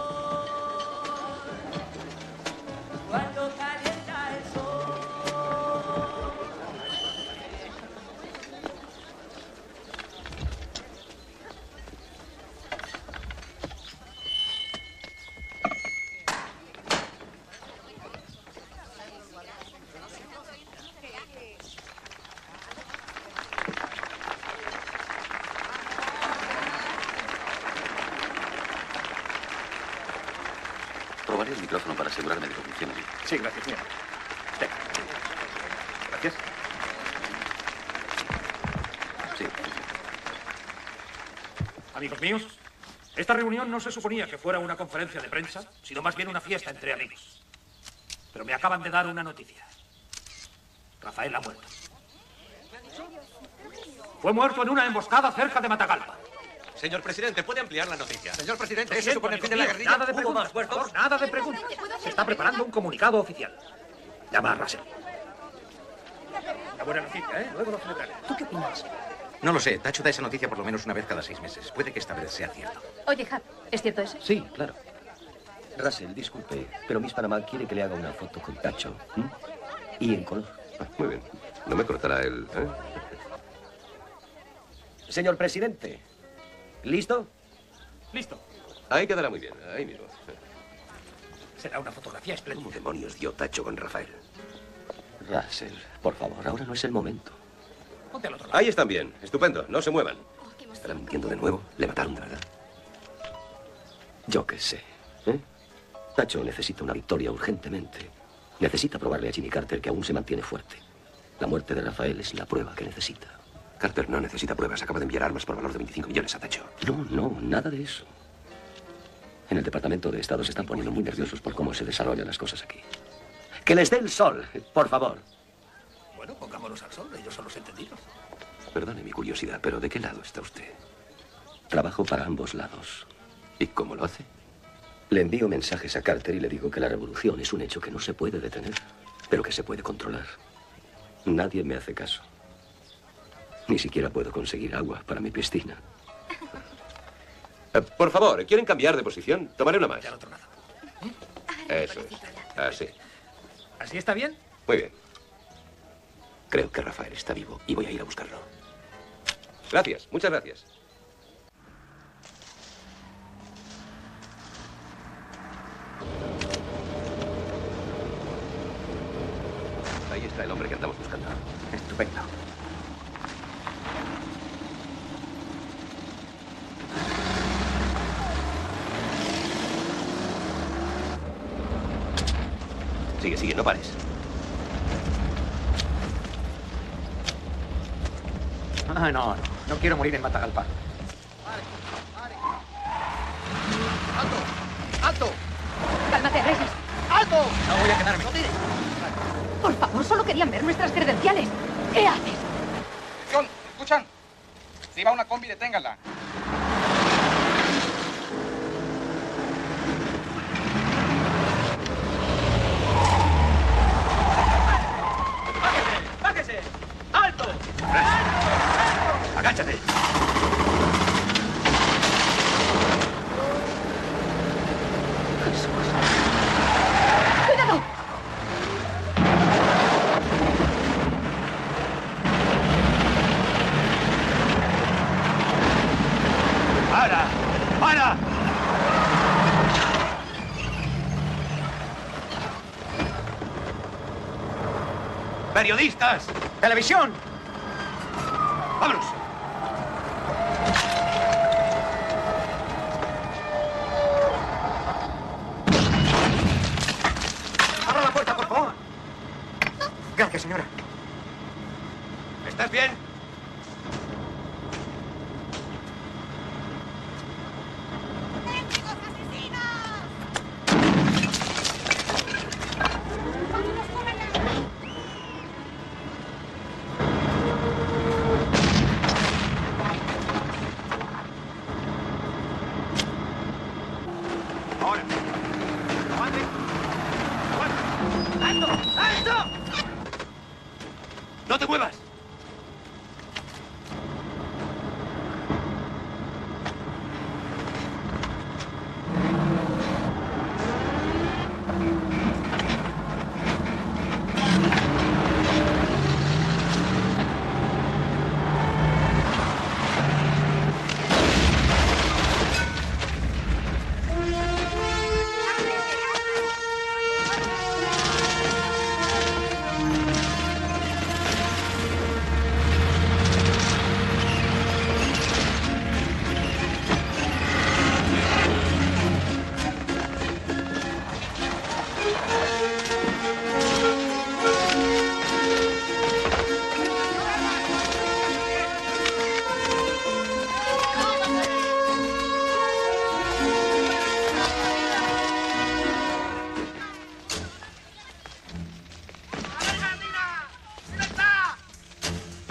cuando calienta el sol. Probaré el micrófono para asegurarme de que funcione bien. Sí, gracias, señor. Venga. Gracias. Sí. Amigos míos, esta reunión no se suponía que fuera una conferencia de prensa, sino más bien una fiesta entre amigos. Pero me acaban de dar una noticia. Rafael ha muerto. Fue muerto en una emboscada cerca de Matagalpa. Señor presidente, ¿puede ampliar la noticia? Señor presidente, ¿eso supone el fin de la guerrilla? Nada de ¿Hubo preguntas, más muertos? por favor, nada de preguntas. Se está preparando un comunicado oficial. Llama a Russell. Una buena noticia, ¿eh? Luego lo celebraré. ¿Tú qué opinas? No lo sé. Tacho da esa noticia por lo menos una vez cada 6 meses. Puede que esta vez sea cierto. Oye, Hap, ¿es cierto eso? Sí, claro. Russell, disculpe, pero Miss Panamá quiere que le haga una foto con Tacho. Y en color. Muy bien. No me cortará el... Señor presidente, ¿listo? Listo. Ahí quedará muy bien. Ahí mismo. Será una fotografía espléndida. ¿Cómo demonios dio Tacho con Rafael? Russell, por favor, ahora no es el momento. Ponte al otro lado. Ahí están bien. Estupendo. No se muevan. ¿Estará mintiendo de nuevo? Le mataron de verdad. Yo qué sé. Tacho necesita una victoria urgentemente. Necesita probarle a Jimmy Carter que aún se mantiene fuerte. La muerte de Rafael es la prueba que necesita. Carter no necesita pruebas. Acaba de enviar armas por valor de 25 millones a Tacho. No, nada de eso. En el Departamento de Estado se están poniendo muy nerviosos por cómo se desarrollan las cosas aquí. ¡Que les dé el sol, por favor! Bueno, pongámonos al sol. Ellos son los entendidos. Perdone mi curiosidad, pero ¿de qué lado está usted? Trabajo para ambos lados. ¿Y cómo lo hace? Le envío mensajes a Carter y le digo que la revolución es un hecho que no se puede detener, pero que se puede controlar. Nadie me hace caso. Ni siquiera puedo conseguir agua para mi piscina. Por favor, ¿quieren cambiar de posición? Tomaré una más. Al otro lado. Eso es. Así. ¿Así está bien? Muy bien. Creo que Rafael está vivo y voy a ir a buscarlo. Gracias. Muchas gracias. Ahí está el hombre que andamos buscando. Estupendo. Sigue, sigue, no pares. No quiero morir en Matagalpa. ¡Alto! Cálmate, Regis. ¡Alto! No voy a quedarme. Por favor, solo querían ver nuestras credenciales. ¿Qué haces? John, ¿escuchan? Si va una combi, deténganla. ¡Bájese! ¡Alto! ¡Agáchate! ¡Cuidado! ¡Para! ¡Para! ¡Periodistas! ¡Televisión! ¡Vámonos! ¡Abra la puerta, por favor! Gracias, señora. ¿Estás bien?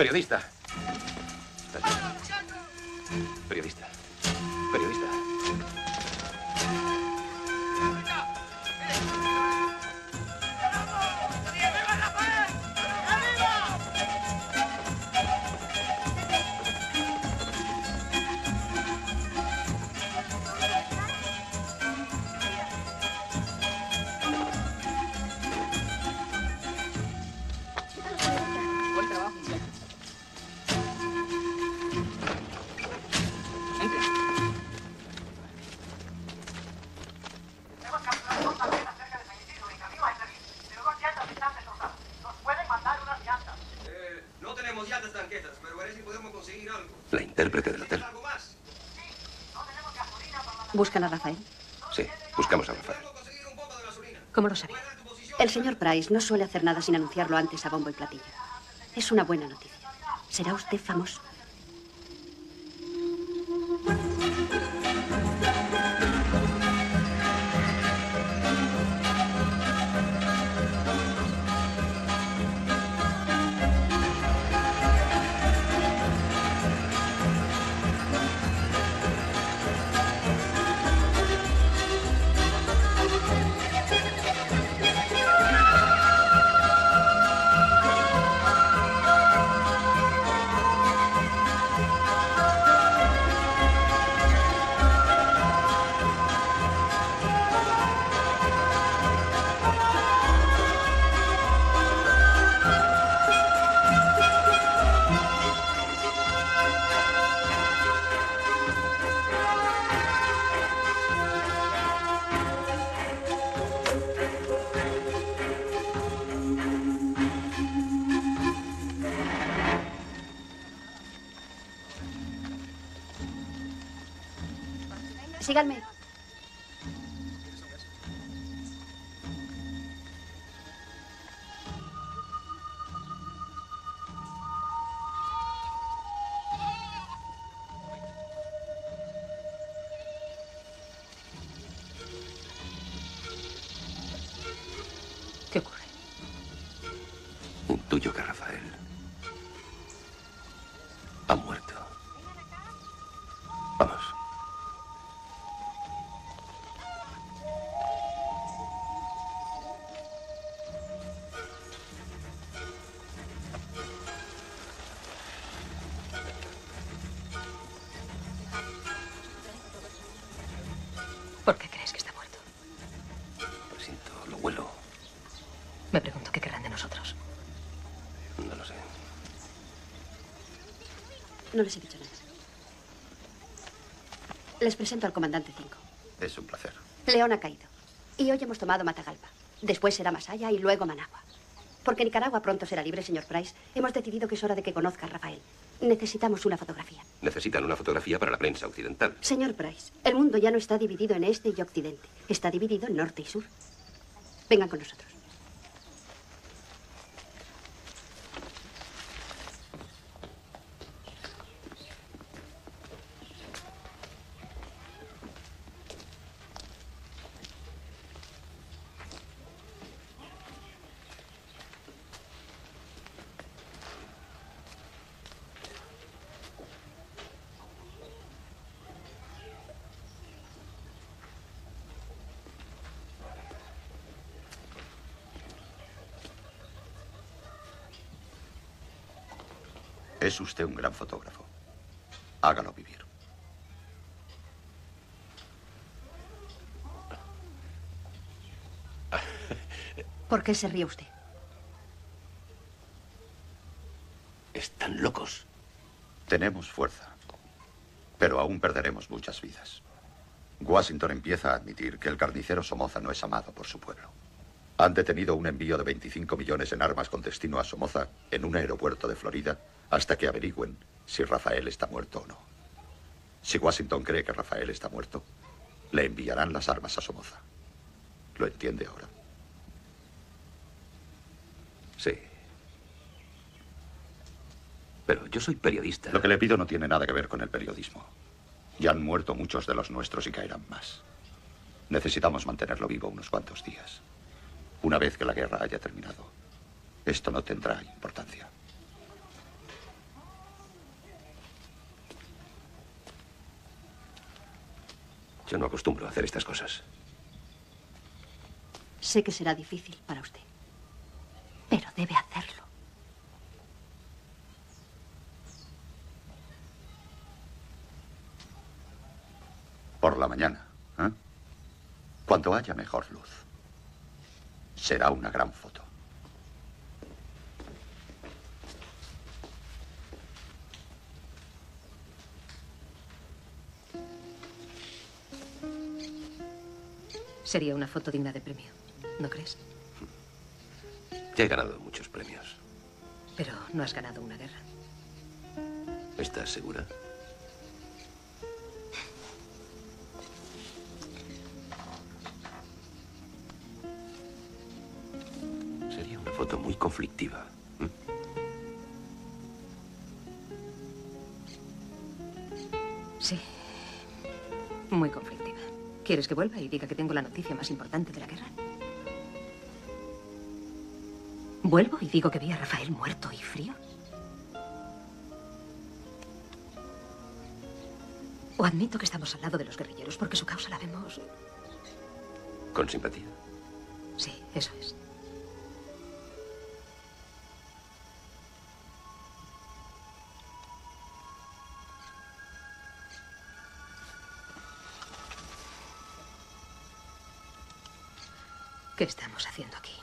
Periodista. Periodista. Periodista. Buen trabajo. No tenemos llantas tanquetas, pero veré si podemos conseguir algo. La intérprete del hotel. ¿Buscan a Rafael? Sí, buscamos a Rafael. ¿Cómo lo sabía? El señor Price no suele hacer nada sin anunciarlo antes a bombo y platillo. Es una buena noticia. Será usted famoso. Síganme. ¿Qué ocurre? Intuyo que Rafael ha muerto. Vamos. ¿Por qué crees que está muerto? Lo siento, lo huelo. Me pregunto qué querrán de nosotros. No lo sé. No les he dicho nada. Les presento al comandante 5. Es un placer. León ha caído. Y hoy hemos tomado Matagalpa. Después será Masaya y luego Managua. Porque Nicaragua pronto será libre, señor Price. Hemos decidido que es hora de que conozca a Rafael. Necesitamos una fotografía. Necesitan una fotografía para la prensa occidental. Señor Price, el mundo ya no está dividido en este y occidente. Está dividido en norte y sur. Vengan con nosotros. Es usted un gran fotógrafo. Hágalo vivir. ¿Por qué se ríe usted? Están locos. Tenemos fuerza, pero aún perderemos muchas vidas. Washington empieza a admitir que el carnicero Somoza no es amado por su pueblo. Han detenido un envío de 25 millones en armas con destino a Somoza en un aeropuerto de Florida hasta que averigüen si Rafael está muerto o no. Si Washington cree que Rafael está muerto, le enviarán las armas a Somoza. ¿Lo entiende ahora? Sí. Pero yo soy periodista. Lo que le pido no tiene nada que ver con el periodismo. Ya han muerto muchos de los nuestros y caerán más. Necesitamos mantenerlo vivo unos cuantos días. Una vez que la guerra haya terminado, esto no tendrá importancia. Yo no acostumbro a hacer estas cosas. Sé que será difícil para usted, pero debe hacerlo. Por la mañana, ¿eh? Cuando haya mejor luz. Será una gran foto. Sería una foto digna de premio, ¿no crees? Ya he ganado muchos premios. Pero no has ganado una guerra. ¿Estás segura? Sería una foto muy conflictiva. Sí, muy conflictiva. ¿Quieres que vuelva y diga que tengo la noticia más importante de la guerra? ¿Vuelvo y digo que vi a Rafael muerto y frío? ¿O admito que estamos al lado de los guerrilleros porque su causa la vemos? ¿Con simpatía? Sí, eso es. ¿Qué estamos haciendo aquí?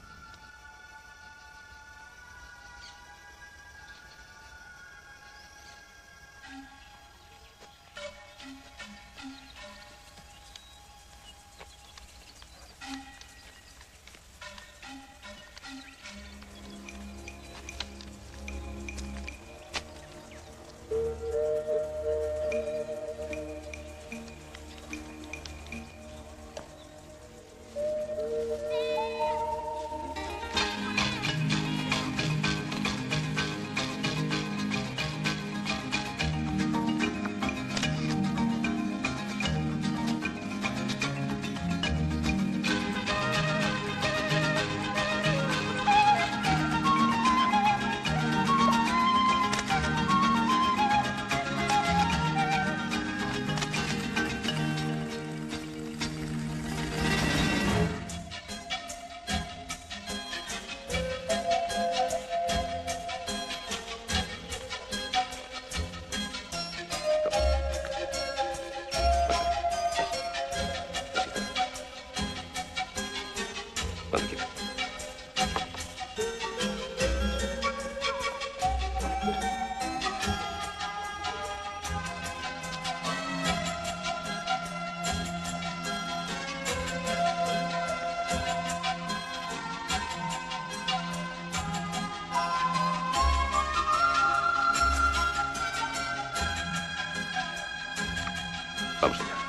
Vamos allá.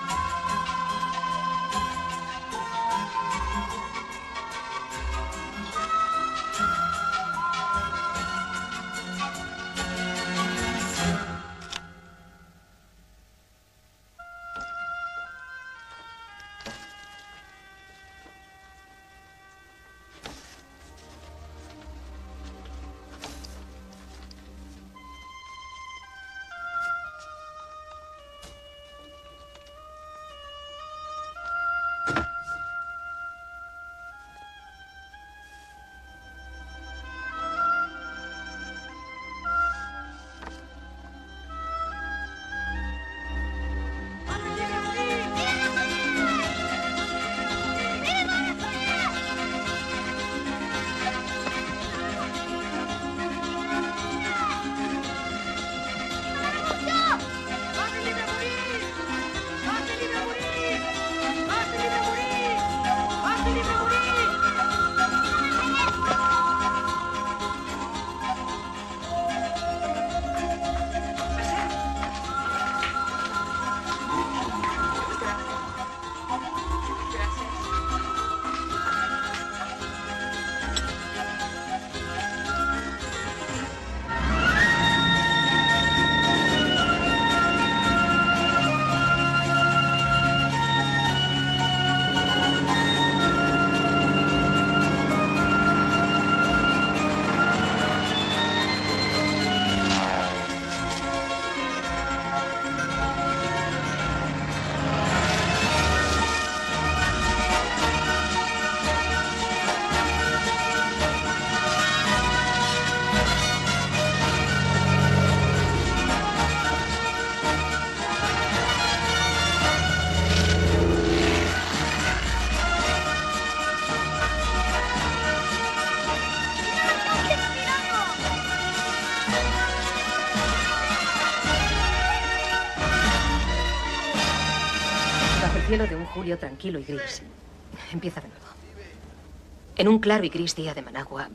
cielo de un julio tranquilo y gris. Empieza de nuevo. En un claro y gris día de Managua,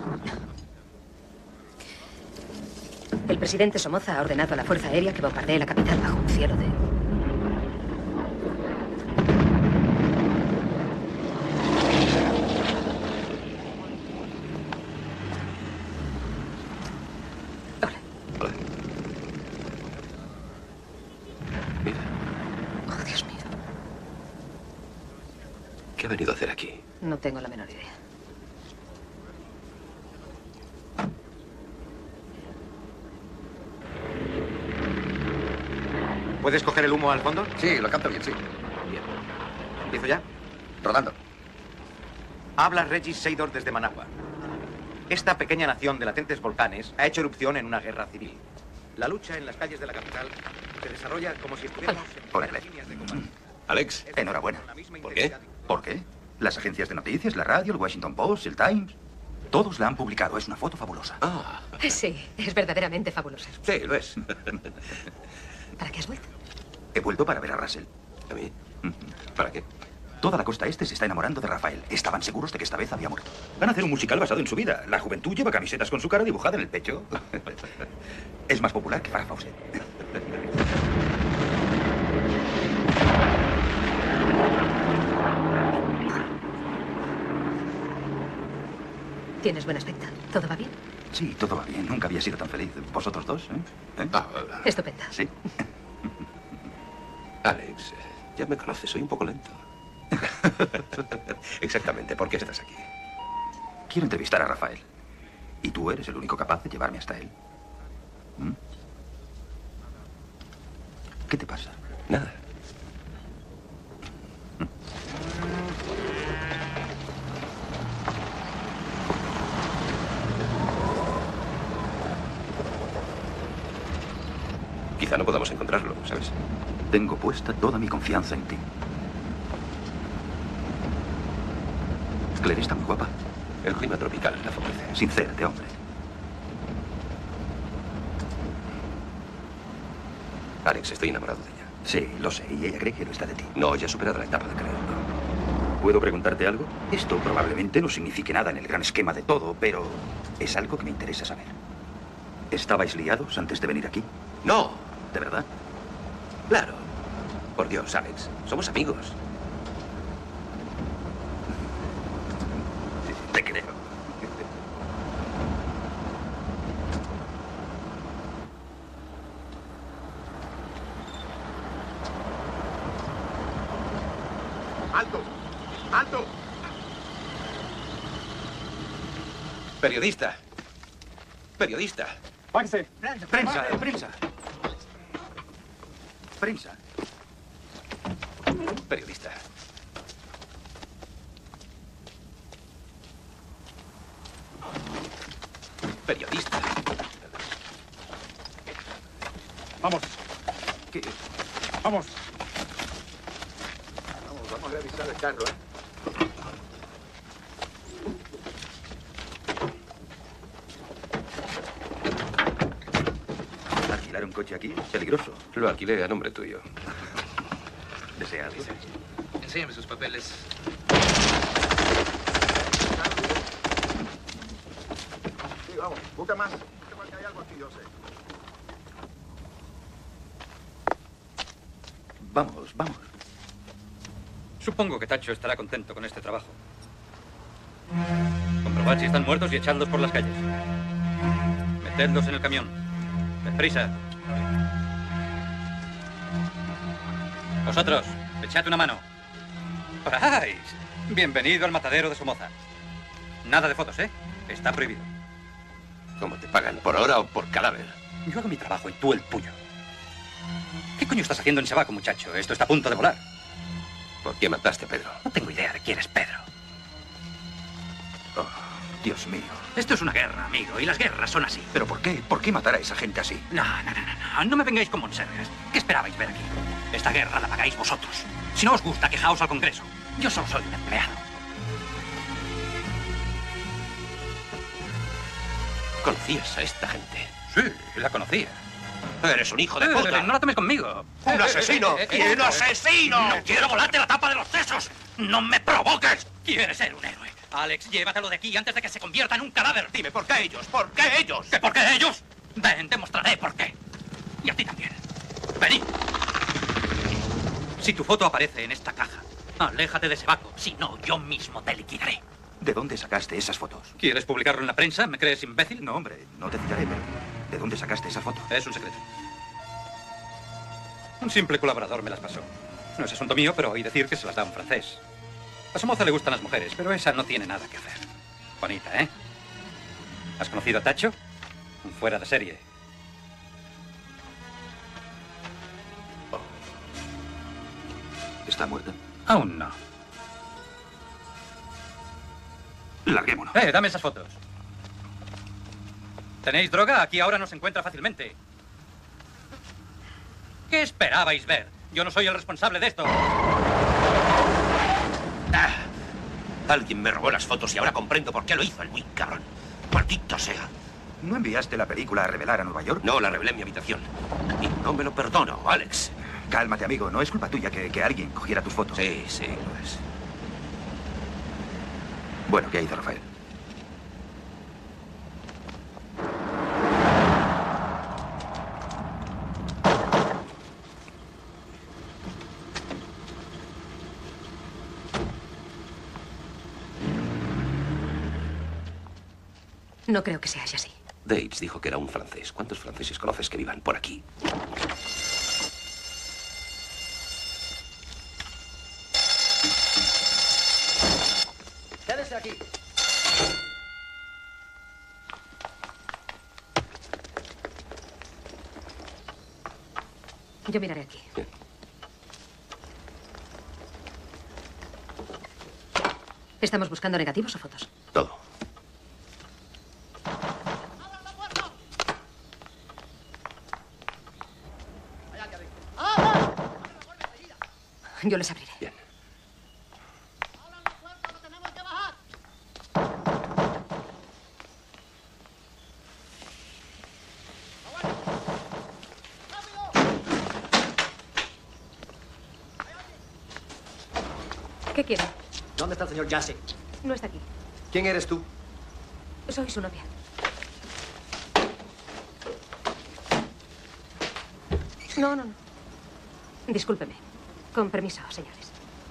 el presidente Somoza ha ordenado a la Fuerza Aérea que bombardee la capital bajo un cielo de... Oh, Dios mío. ¿Qué ha venido a hacer aquí? No tengo la menor idea. ¿Puedes coger el humo al fondo? Sí, lo capto bien, sí. Bien. ¿Empiezo ya? Rodando. Habla Regis Seydor desde Managua. Esta pequeña nación de latentes volcanes ha hecho erupción en una guerra civil. La lucha en las calles de la capital se desarrolla como si estuviéramos en Hola, líneas de combate. Alex. Enhorabuena. ¿Por qué? ¿Por qué? Las agencias de noticias, la radio, el Washington Post, el Times, todos la han publicado. Es una foto fabulosa. Ah. Sí, es verdaderamente fabulosa. Sí, lo es. ¿Para qué has vuelto? He vuelto para ver a Russell. ¿A mí? ¿Para qué? Toda la costa este se está enamorando de Rafael. Estaban seguros de que esta vez había muerto. Van a hacer un musical basado en su vida. La juventud lleva camisetas con su cara dibujada en el pecho. Es más popular que Farrah Fawcett. Tienes buen aspecto. ¿Todo va bien? Sí, todo va bien. Nunca había sido tan feliz. ¿Vosotros dos? ¿Eh? Estupendo. Sí. Alex, ya me conoces, soy un poco lento. Exactamente, ¿por qué estás aquí? Quiero entrevistar a Rafael. Y tú eres el único capaz de llevarme hasta él. ¿Mm? ¿Qué te pasa? Nada. Quizá no podamos encontrarlo, ¿sabes? Tengo puesta toda mi confianza en ti. Claire está muy guapa. El clima tropical la favorece. Sincérate, hombre. Alex, estoy enamorado de ella. Sí, lo sé. Y ella cree que lo está de ti. No, ya he superado la etapa de creerlo. ¿Puedo preguntarte algo? Esto probablemente no signifique nada en el gran esquema de todo, pero es algo que me interesa saber. ¿Estabais liados antes de venir aquí? No. ¿De verdad? Claro. Por Dios, Alex, somos amigos. Te creo. ¡Alto! ¡Alto! Periodista. Periodista. Bájese. Prensa, prensa. Prensa. Periodista. Periodista. Vamos. ¿Qué? Vamos. Vamos a revisar el carro, ¿eh? ¿Alquilar un coche aquí? Peligroso. Lo alquilé a nombre tuyo. ¿Desea algo? Enséñame sus papeles. Sí, vamos. Busca más. Busca más, que hay algo aquí, yo sé. Vamos, vamos. Supongo que Tacho estará contento con este trabajo. Comprobad si están muertos y echadlos por las calles. Metedlos en el camión. Deprisa. Vosotros, echad una mano. ¡Bryce! Bienvenido al matadero de Somoza. Nada de fotos, ¿eh? Está prohibido. ¿Cómo te pagan? ¿Por hora o por cadáver? Yo hago mi trabajo y tú el tuyo. ¿Qué coño estás haciendo en Sabaco, muchacho? Esto está a punto de volar. ¿Por qué mataste a Pedro? No tengo idea de quién es Pedro. Oh, Dios mío. Esto es una guerra, amigo, y las guerras son así. ¿Pero por qué? ¿Por qué matar a esa gente así? No me vengáis con monsergas. ¿Qué esperabais ver aquí? Esta guerra la pagáis vosotros. Si no os gusta, quejaos al Congreso. Yo solo soy un empleado. ¿Conocías a esta gente? Sí, la conocía. Eres un hijo de puta. No la tomes conmigo. ¡Un asesino! ¡Un asesino! ¡No quiero volarte la tapa de los sesos! ¡No me provoques! ¿Quieres ser un héroe? Alex, llévatelo de aquí antes de que se convierta en un cadáver. Dime, ¿por qué ellos? ¿Por qué ellos? ¿Qué por qué ellos? Ven, demostraré por qué. Y a ti también. Vení. Si tu foto aparece en esta caja, aléjate de ese vaco. Si no, yo mismo te liquidaré. ¿De dónde sacaste esas fotos? ¿Quieres publicarlo en la prensa? ¿Me crees imbécil? No, hombre, no te citaré, pero ¿de dónde sacaste esas fotos? Es un secreto. Un simple colaborador me las pasó. No es asunto mío, pero oí decir que se las da un francés. A Somoza le gustan las mujeres, pero esa no tiene nada que hacer. Bonita, ¿eh? ¿Has conocido a Tacho? Un fuera de serie. ¿Está muerta? Aún no. Larguémonos. Dame esas fotos. ¿Tenéis droga? Aquí ahora no se encuentra fácilmente. ¿Qué esperabais ver? Yo no soy el responsable de esto. Alguien me robó las fotos y ahora comprendo por qué lo hizo el muy cabrón. Maldito sea. ¿No enviaste la película a revelar a Nueva York? No, la revelé en mi habitación. Y no me lo perdono, Alex. Cálmate, amigo. No es culpa tuya que alguien cogiera tus fotos. Sí, sí, lo es. Bueno, ¿qué hizo Rafael? No creo que sea así. Dates dijo que era un francés. ¿Cuántos franceses conoces que vivan por aquí? Quédese aquí. Yo miraré aquí. Bien. ¿Estamos buscando negativos o fotos? Todo. Yo les abriré. Bien. ¿Qué quieren? ¿Dónde está el señor Jassy? No está aquí. ¿Quién eres tú? Soy su novia. No. Discúlpeme. Con permiso, señores.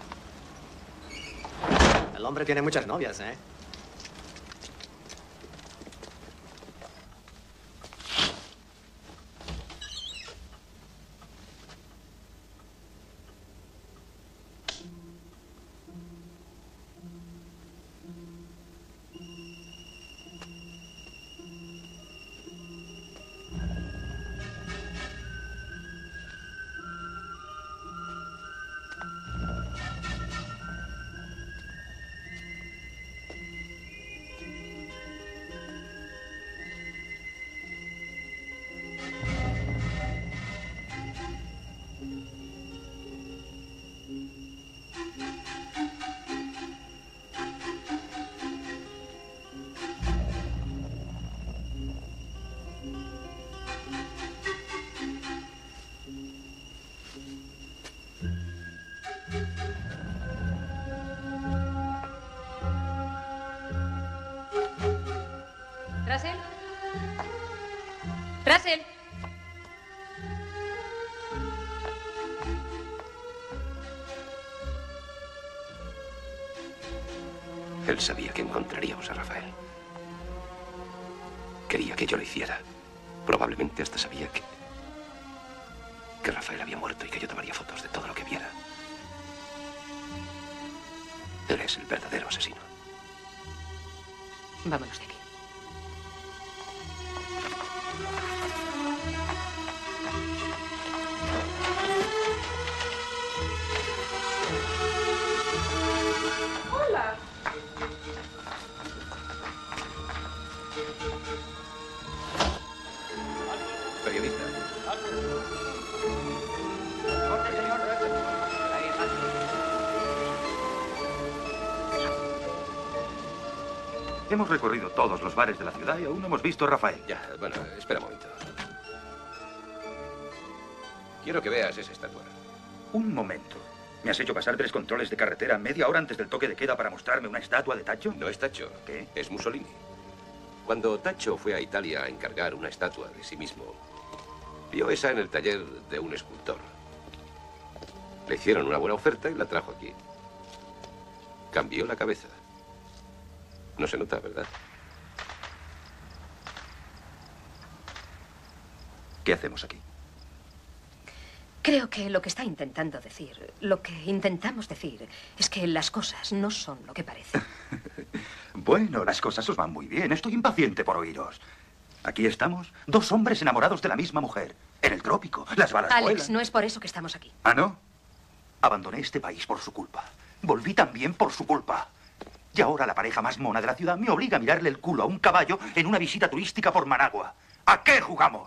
El hombre tiene muchas novias, ¿eh? Russell. Él sabía que encontraríamos a Rafael. Quería que yo lo hiciera. Probablemente hasta sabía que Rafael había muerto y que yo tomaría fotos de todo lo que viera. Él es el verdadero asesino. Vámonos de aquí. Hola. Periodista. Hemos recorrido todos los bares de la ciudad y aún no hemos visto a Rafael. Ya, bueno, espera un momento. Quiero que veas esa estatua. Un momento. ¿Me has hecho pasar 3 controles de carretera media hora antes del toque de queda para mostrarme una estatua de Tacho? No es Tacho. ¿Qué? Es Mussolini. Cuando Tacho fue a Italia a encargar una estatua de sí mismo, vio esa en el taller de un escultor. Le hicieron una buena oferta y la trajo aquí. Cambió la cabeza. No se nota, ¿verdad? ¿Qué hacemos aquí? Creo que lo que está intentando decir, lo que intentamos decir, es que las cosas no son lo que parecen. Bueno, las cosas os van muy bien. Estoy impaciente por oíros. Aquí estamos, 2 hombres enamorados de la misma mujer. En el trópico, las balas Alex, vuelan. no es por eso que estamos aquí. ¿Ah, no? Abandoné este país por su culpa. Volví también por su culpa. Y ahora la pareja más mona de la ciudad me obliga a mirarle el culo a un caballo en una visita turística por Managua. ¿A qué jugamos?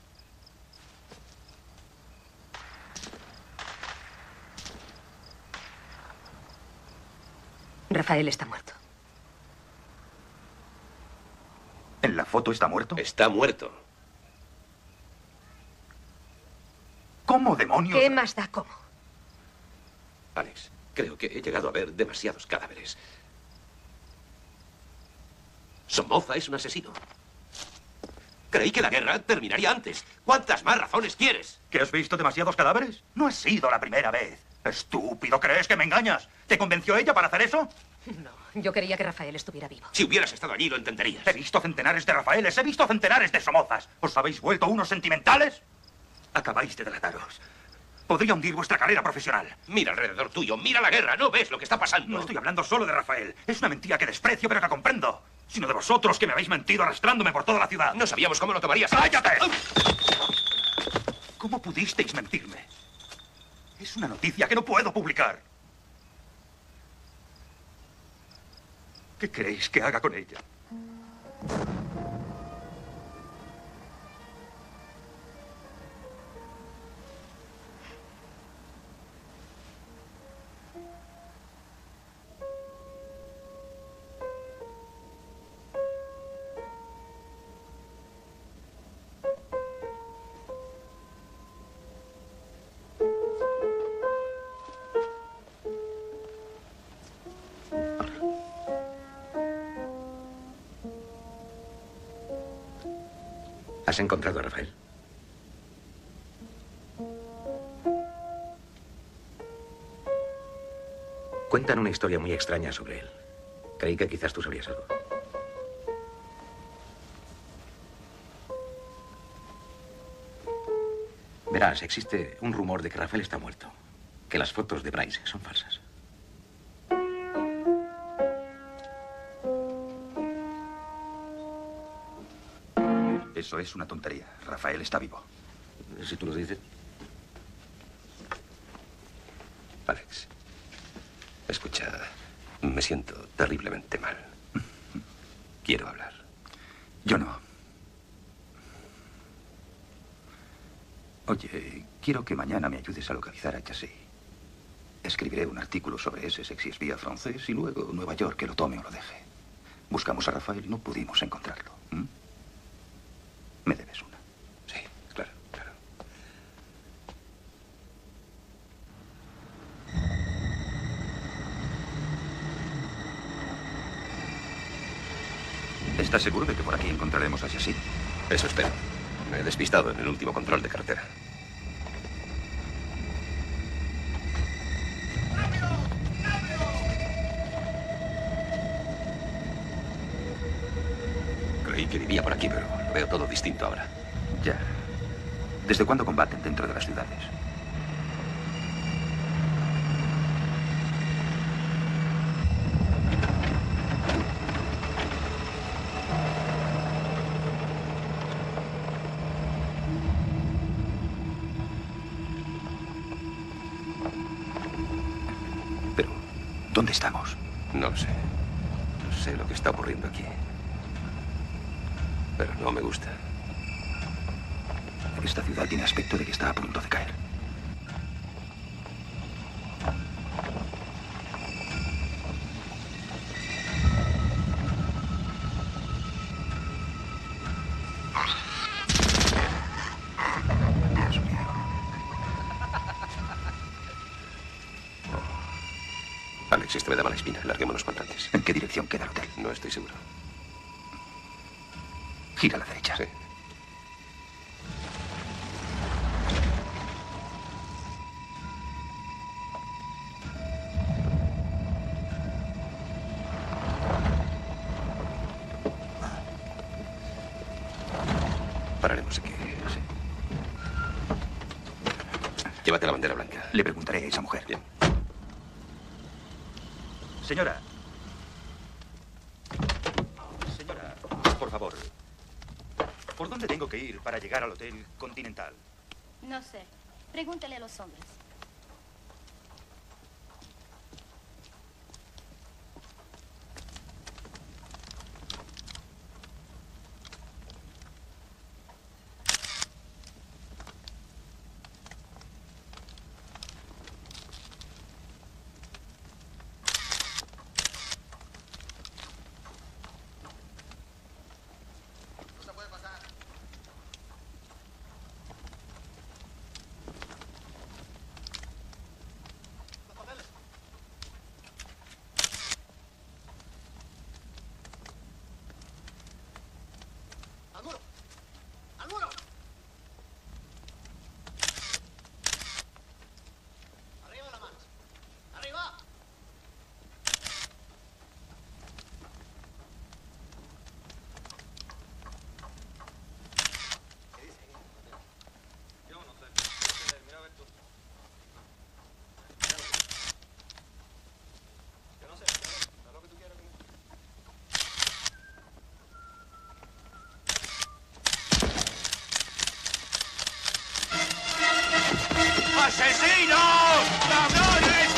Rafael está muerto. ¿En la foto está muerto? Está muerto. ¿Cómo demonios? ¿Qué más da cómo? Alex, creo que he llegado a ver demasiados cadáveres. Somoza es un asesino. Creí que la guerra terminaría antes. ¿Cuántas más razones quieres? ¿Que has visto demasiados cadáveres? No ha sido la primera vez. Estúpido, ¿crees que me engañas? ¿Te convenció ella para hacer eso? No, yo quería que Rafael estuviera vivo. Si hubieras estado allí, lo entenderías. He visto centenares de Rafaeles, he visto centenares de Somozas. ¿Os habéis vuelto unos sentimentales? Acabáis de delataros. Podría hundir vuestra carrera profesional. Mira alrededor tuyo, mira la guerra, ¿no ves lo que está pasando? No estoy hablando solo de Rafael. Es una mentira que desprecio, pero que comprendo. Sino de vosotros que me habéis mentido arrastrándome por toda la ciudad. No sabíamos cómo lo tomarías. ¡Cállate! ¿Cómo pudisteis mentirme? Es una noticia que no puedo publicar. ¿Qué queréis que haga con ella? ¿Has encontrado a Rafael? Cuentan una historia muy extraña sobre él. Creí que quizás tú sabrías algo. Verás, existe un rumor de que Rafael está muerto. Que las fotos de Bryce son falsas. Eso es una tontería. Rafael está vivo. Si tú lo dices. Alex, escucha, me siento terriblemente mal. Quiero hablar. Yo no. Oye, quiero que mañana me ayudes a localizar a Chassé. Escribiré un artículo sobre ese sexy espía francés y luego Nueva York que lo tome o lo deje. Buscamos a Rafael y no pudimos encontrarlo. Me debes una. Sí, claro, claro. ¿Estás seguro de que por aquí encontraremos a Chassé? Eso espero. Me he despistado en el último control de carretera. Creí que vivía por aquí, pero lo veo todo distinto ahora. Ya. ¿Desde cuándo combaten dentro de las ciudades? Pero, ¿dónde estamos? No lo sé. No sé lo que está ocurriendo aquí. Pero no me gusta. Esta ciudad tiene aspecto de que está a punto de caer. Dios mío. Alex, esto me da mala espina. Larguémonos cuanto antes. ¿En qué dirección queda el hotel? No estoy seguro. Gira a la derecha. Sí. Pararemos aquí. Sí. Llévate la bandera blanca. Le preguntaré a esa mujer. Bien. Señora. Señora, por favor. ¿Por dónde tengo que ir para llegar al Hotel Continental? No sé. Pregúntale a los hombres. ¡Asesinos! ¡Ladrones!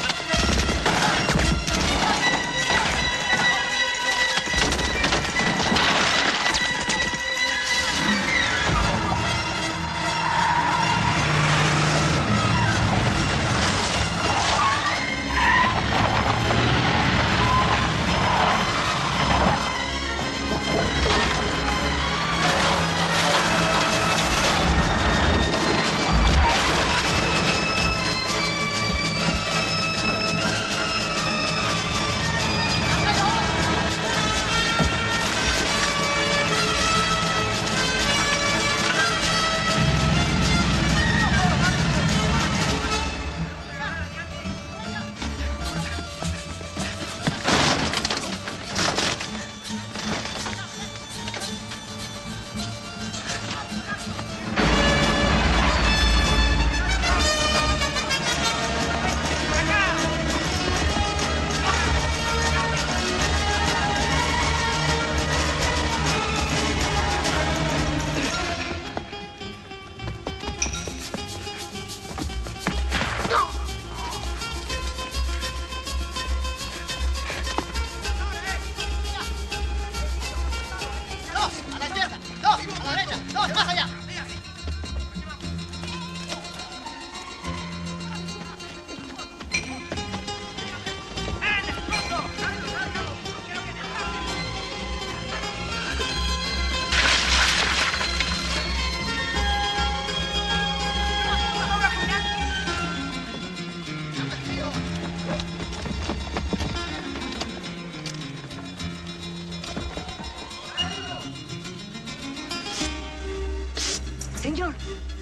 Señor.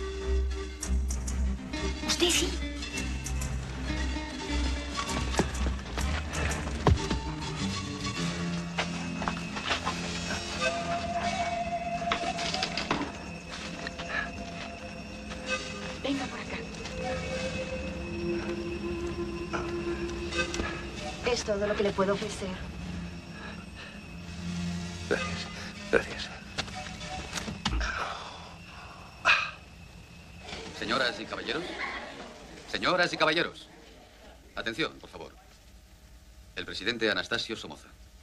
Usted sí. Venga por acá. Es todo lo que le puedo ofrecer. Gracias. Gracias. Señoras y caballeros. Señoras y caballeros. Atención, por favor. El presidente Anastasio Somoza.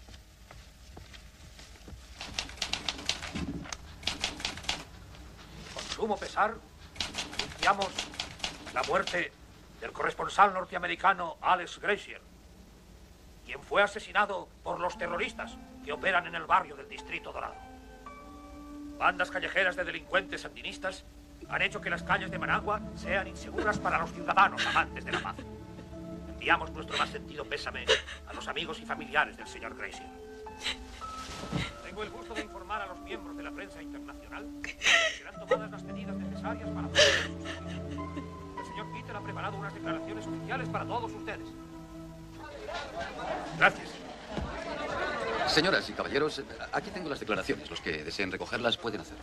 Con sumo pesar, anunciamos la muerte del corresponsal norteamericano Alex Grazier, quien fue asesinado por los terroristas que operan en el barrio del Distrito Dorado. Bandas callejeras de delincuentes sandinistas han hecho que las calles de Managua sean inseguras para los ciudadanos amantes de la paz. Enviamos nuestro más sentido pésame a los amigos y familiares del señor Gracie. Tengo el gusto de informar a los miembros de la prensa internacional que serán tomadas las medidas necesarias para proteger sus vidas. El señor Peter ha preparado unas declaraciones oficiales para todos ustedes. Gracias. Señoras y caballeros, aquí tengo las declaraciones. Los que deseen recogerlas pueden hacerlo.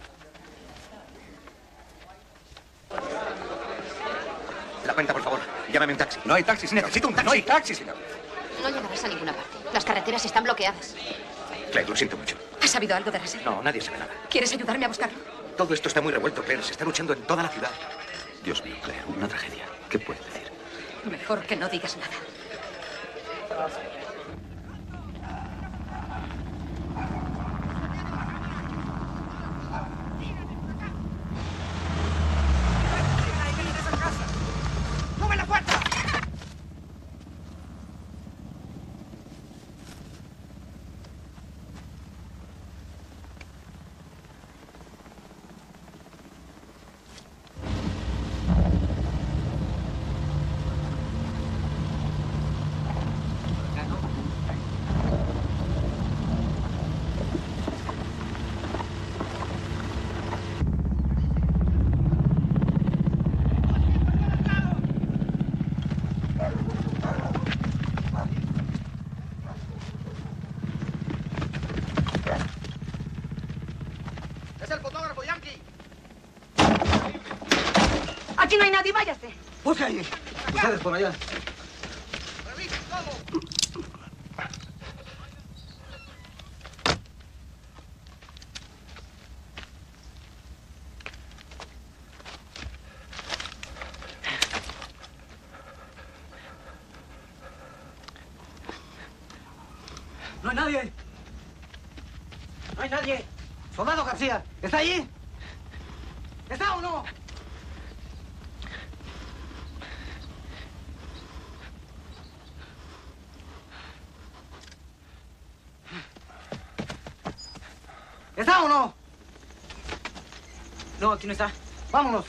La cuenta, por favor. Llámame un taxi. No hay taxi, señor. Necesito un taxi. No hay taxi, señor. No llegarás a ninguna parte. Las carreteras están bloqueadas. Claire, lo siento mucho. ¿Has sabido algo de Russell? No, nadie sabe nada. ¿Quieres ayudarme a buscarlo? Todo esto está muy revuelto, Claire. Se está luchando en toda la ciudad. Dios mío, Claire, una tragedia. ¿Qué puedes decir? Mejor que no digas nada. ¡Sube la puerta! ¡Es el fotógrafo, Yankee! Aquí no hay nadie, váyase. Busca ahí. Ustedes por allá. ¡Revisen todo! No hay nadie. No hay nadie. Soldado García, ¿está allí? ¿Está o no? ¿Está o no? No, aquí no está. Vámonos.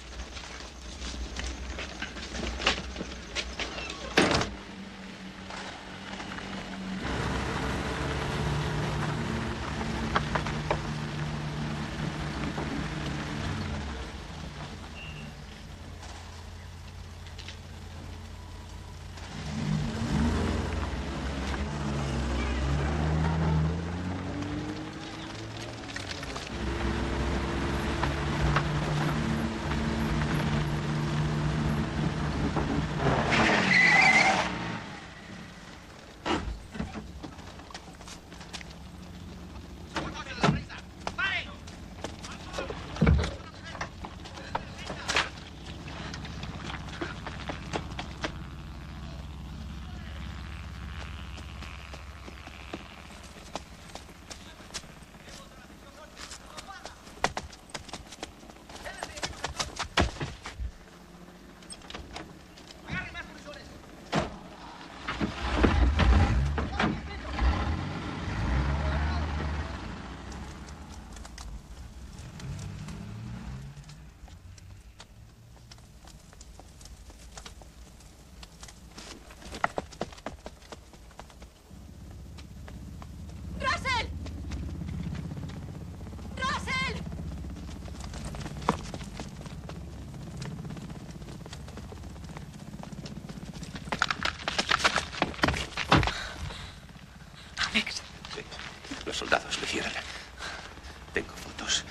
Los soldados lo hicieron. Tengo fotos.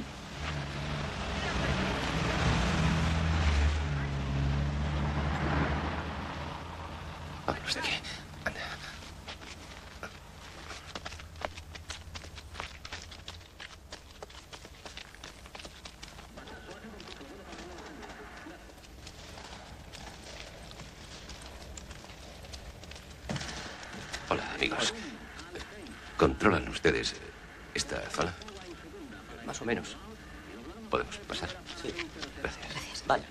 Vámonos de aquí. Anda. Hola, amigos. ¿Controlan ustedes esta zona? Más o menos. ¿Podemos pasar? Sí. Gracias. Gracias. Vaya.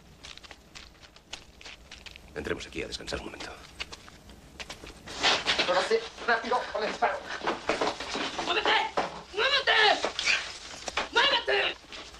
Entremos aquí a descansar un momento. Prepárate. Rápido, con el disparo. ¡Muévete! ¡Muévete! ¡Muévete!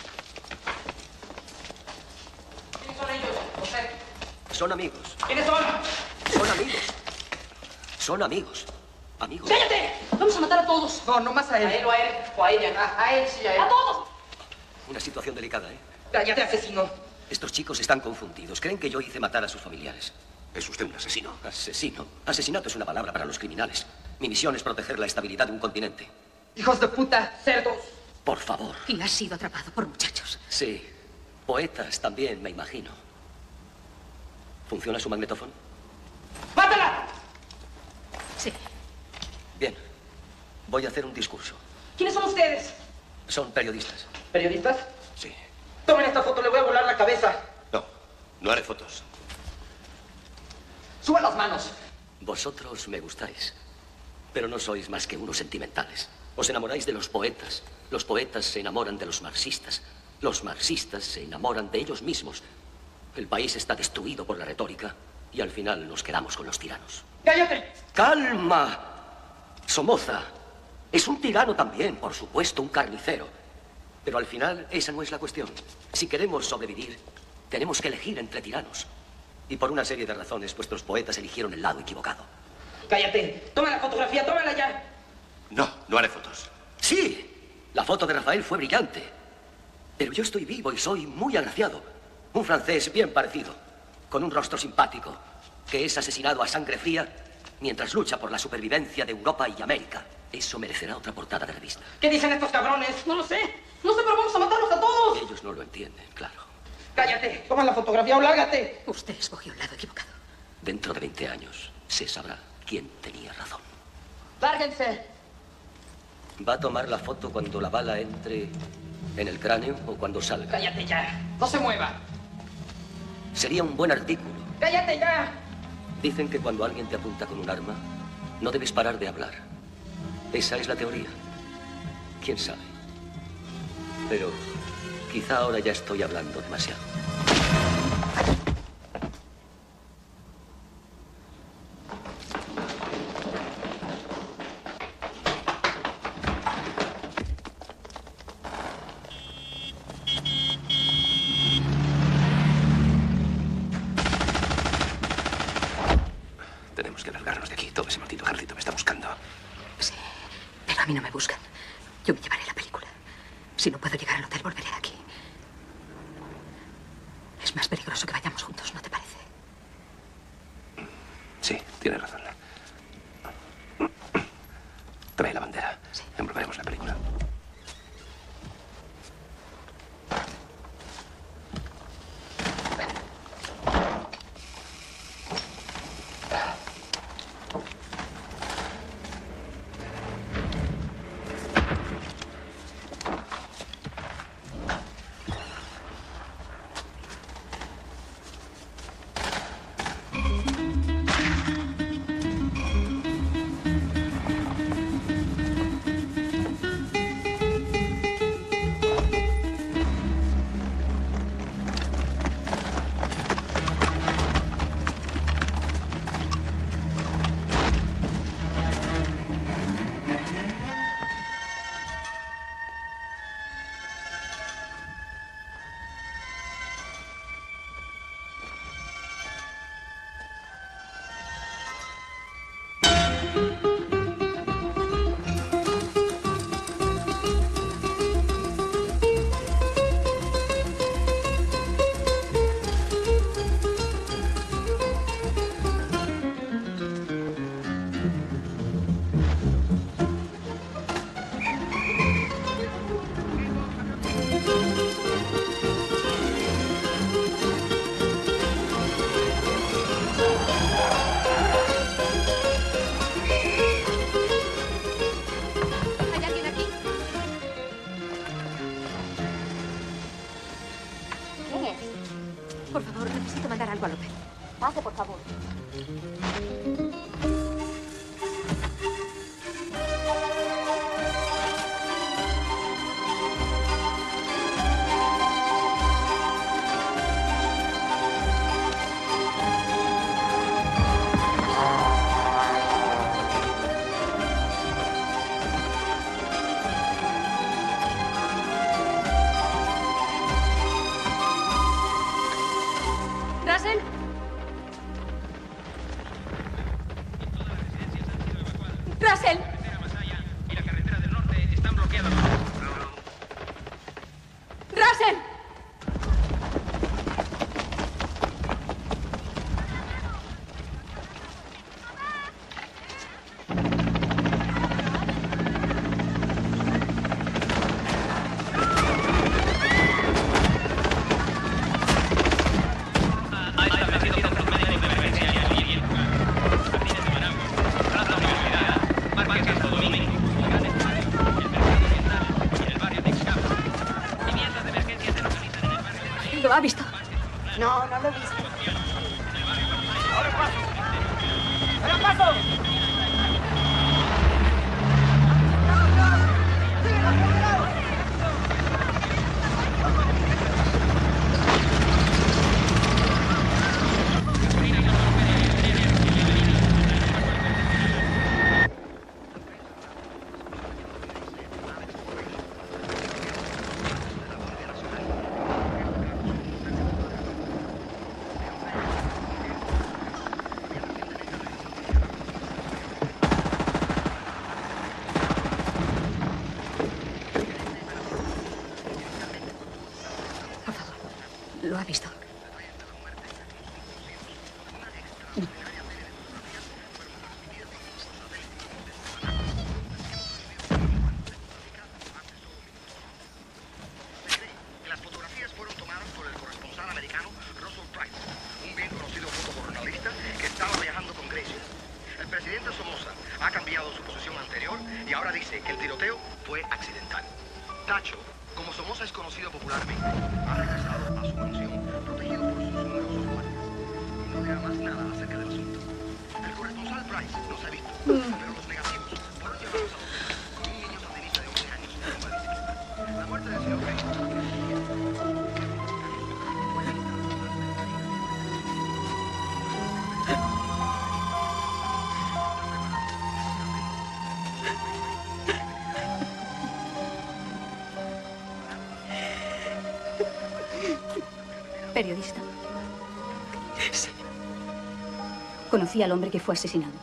¿Quiénes son ellos, José? Son amigos. ¿Quiénes son? Son amigos. Son amigos. Amigos. ¡Cállate! ¡Vamos a matar a todos! No, no más a él. A él o a él. O a ella. A él sí, a él. ¡A todos! Una situación delicada, ¿eh? Cállate, asesino. Estos chicos están confundidos. Creen que yo hice matar a sus familiares. ¿Es usted un asesino? Asesino. Asesinato es una palabra para los criminales. Mi misión es proteger la estabilidad de un continente. Hijos de puta, cerdos. Por favor. Y has sido atrapado por muchachos. Sí. Poetas también, me imagino. ¿Funciona su magnetófono? ¡Mátala! Sí. Bien. Voy a hacer un discurso. ¿Quiénes son ustedes? Son periodistas. ¿Periodistas? Sí. Tomen esta foto, le voy a volar la cabeza. No, no haré fotos. Suban las manos. Vosotros me gustáis, pero no sois más que unos sentimentales. Os enamoráis de los poetas. Los poetas se enamoran de los marxistas. Los marxistas se enamoran de ellos mismos. El país está destruido por la retórica y al final nos quedamos con los tiranos. ¡Cállate! ¡Calma! Somoza es un tirano también, por supuesto, un carnicero. Pero al final esa no es la cuestión. Si queremos sobrevivir, tenemos que elegir entre tiranos. Y por una serie de razones, vuestros poetas eligieron el lado equivocado. ¡Cállate! ¡Toma la fotografía, tómala ya! No, no haré fotos. Sí, la foto de Rafael fue brillante. Pero yo estoy vivo y soy muy agraciado. Un francés bien parecido, con un rostro simpático, que es asesinado a sangre fría mientras lucha por la supervivencia de Europa y América. Eso merecerá otra portada de revista. ¿Qué dicen estos cabrones? No lo sé. No sé, pero vamos a matarlos a todos. Ellos no lo entienden, claro. ¡Cállate! Toma la fotografía o lárgate. Usted escogió el lado equivocado. Dentro de 20 años se sabrá quién tenía razón. ¡Lárguense! ¿Va a tomar la foto cuando la bala entre en el cráneo o cuando salga? ¡Cállate ya! ¡No se mueva! Sería un buen artículo. ¡Cállate ya! Dicen que cuando alguien te apunta con un arma, no debes parar de hablar. Esa es la teoría. ¿Quién sabe? Pero quizá ahora ya estoy hablando demasiado. Tenemos que largarnos de aquí. Todo ese maldito ejército me está buscando. Sí, pero a mí no me buscan. Yo me llevaré la película. Si no puedo llegar al hotel, volveré aquí. Es más peligroso que vayamos juntos, ¿no te parece? Sí, tienes razón. Trae la bandera. Sí. Envolveremos la película. Por favor, necesito mandar algo al hotel. Pase, por favor. ¡Rasen! ¿Lo ha visto? No, no lo he visto. ¡Ahora paso! ¡Ahora paso! Lo ha visto. Las fotografías fueron tomadas por el corresponsal americano Russell Price, un bien conocido fotojornalista que estaba viajando con Gracie. El presidente Somoza ha cambiado su posición anterior y ahora dice que el tiroteo fue accidental. Tacho, como Somoza es conocido popularmente, ha regresado a su mansión protegido por sus numerosos guardias y no dirá más nada acerca del asunto. El corresponsal Price no se ha visto, pero los negativos fueron llevados a hospital con un niño sandinista de 11 años en una bicicleta. La muerte del señor Gracie ¿Periodista? Sí. Conocí al hombre que fue asesinado.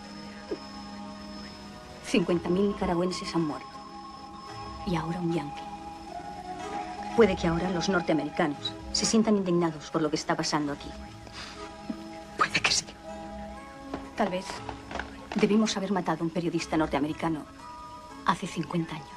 50.000 nicaragüenses han muerto. Y ahora un yanqui. Puede que ahora los norteamericanos se sientan indignados por lo que está pasando aquí. Puede que sí. Tal vez debimos haber matado a un periodista norteamericano hace 50 años.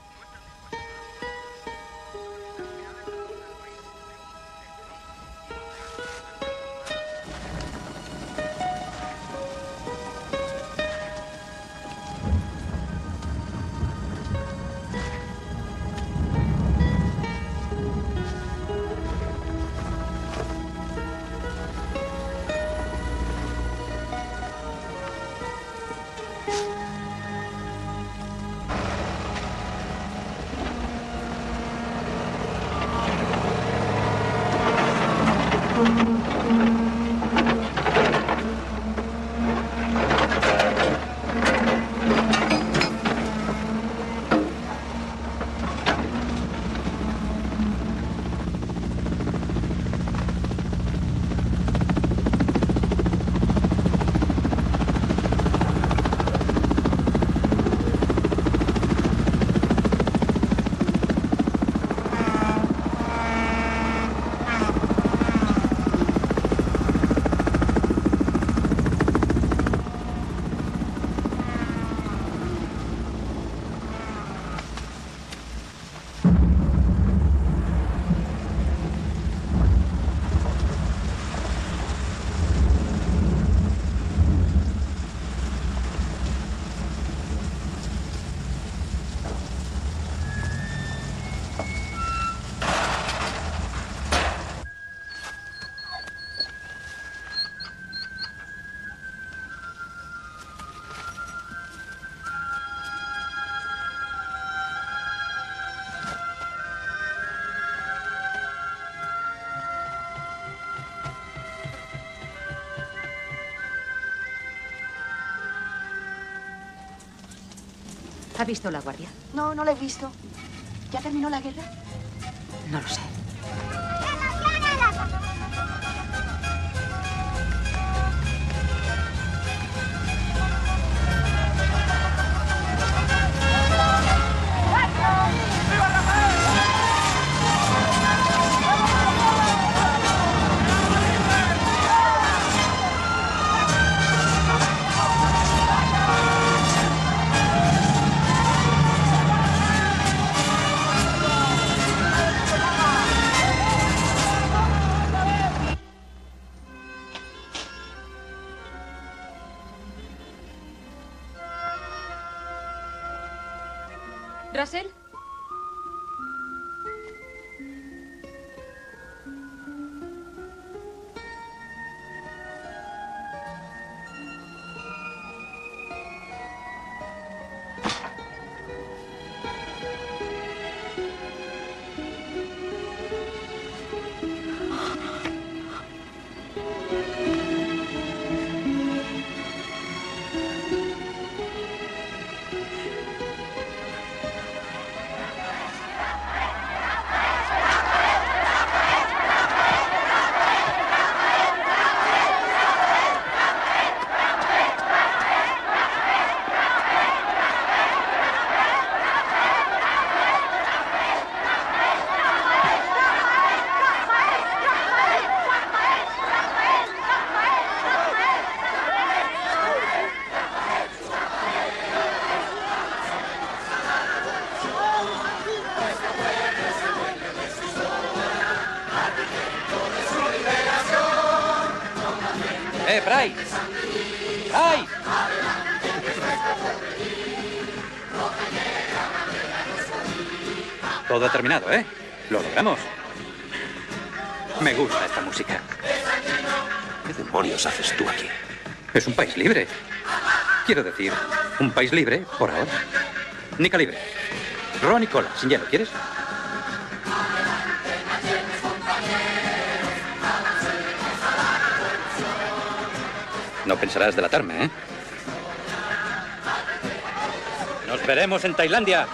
¿Ha visto la guardia? No, no la he visto. ¿Ya terminó la guerra? No lo sé. ¿Russell? Bryce! ¡Bryce! Todo terminado, ¿eh? Lo logramos. Me gusta esta música. ¿Qué demonios haces tú aquí? Es un país libre. Quiero decir, un país libre por ahora. Nica libre. Ron y cola, sin hielo, ¿quieres? No pensarás delatarme, ¿eh? Nos veremos en Tailandia.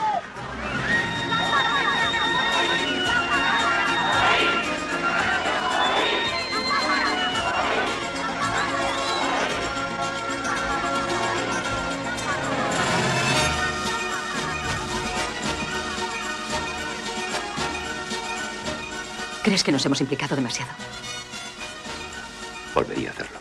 ¿Crees que nos hemos implicado demasiado? Volvería a hacerlo.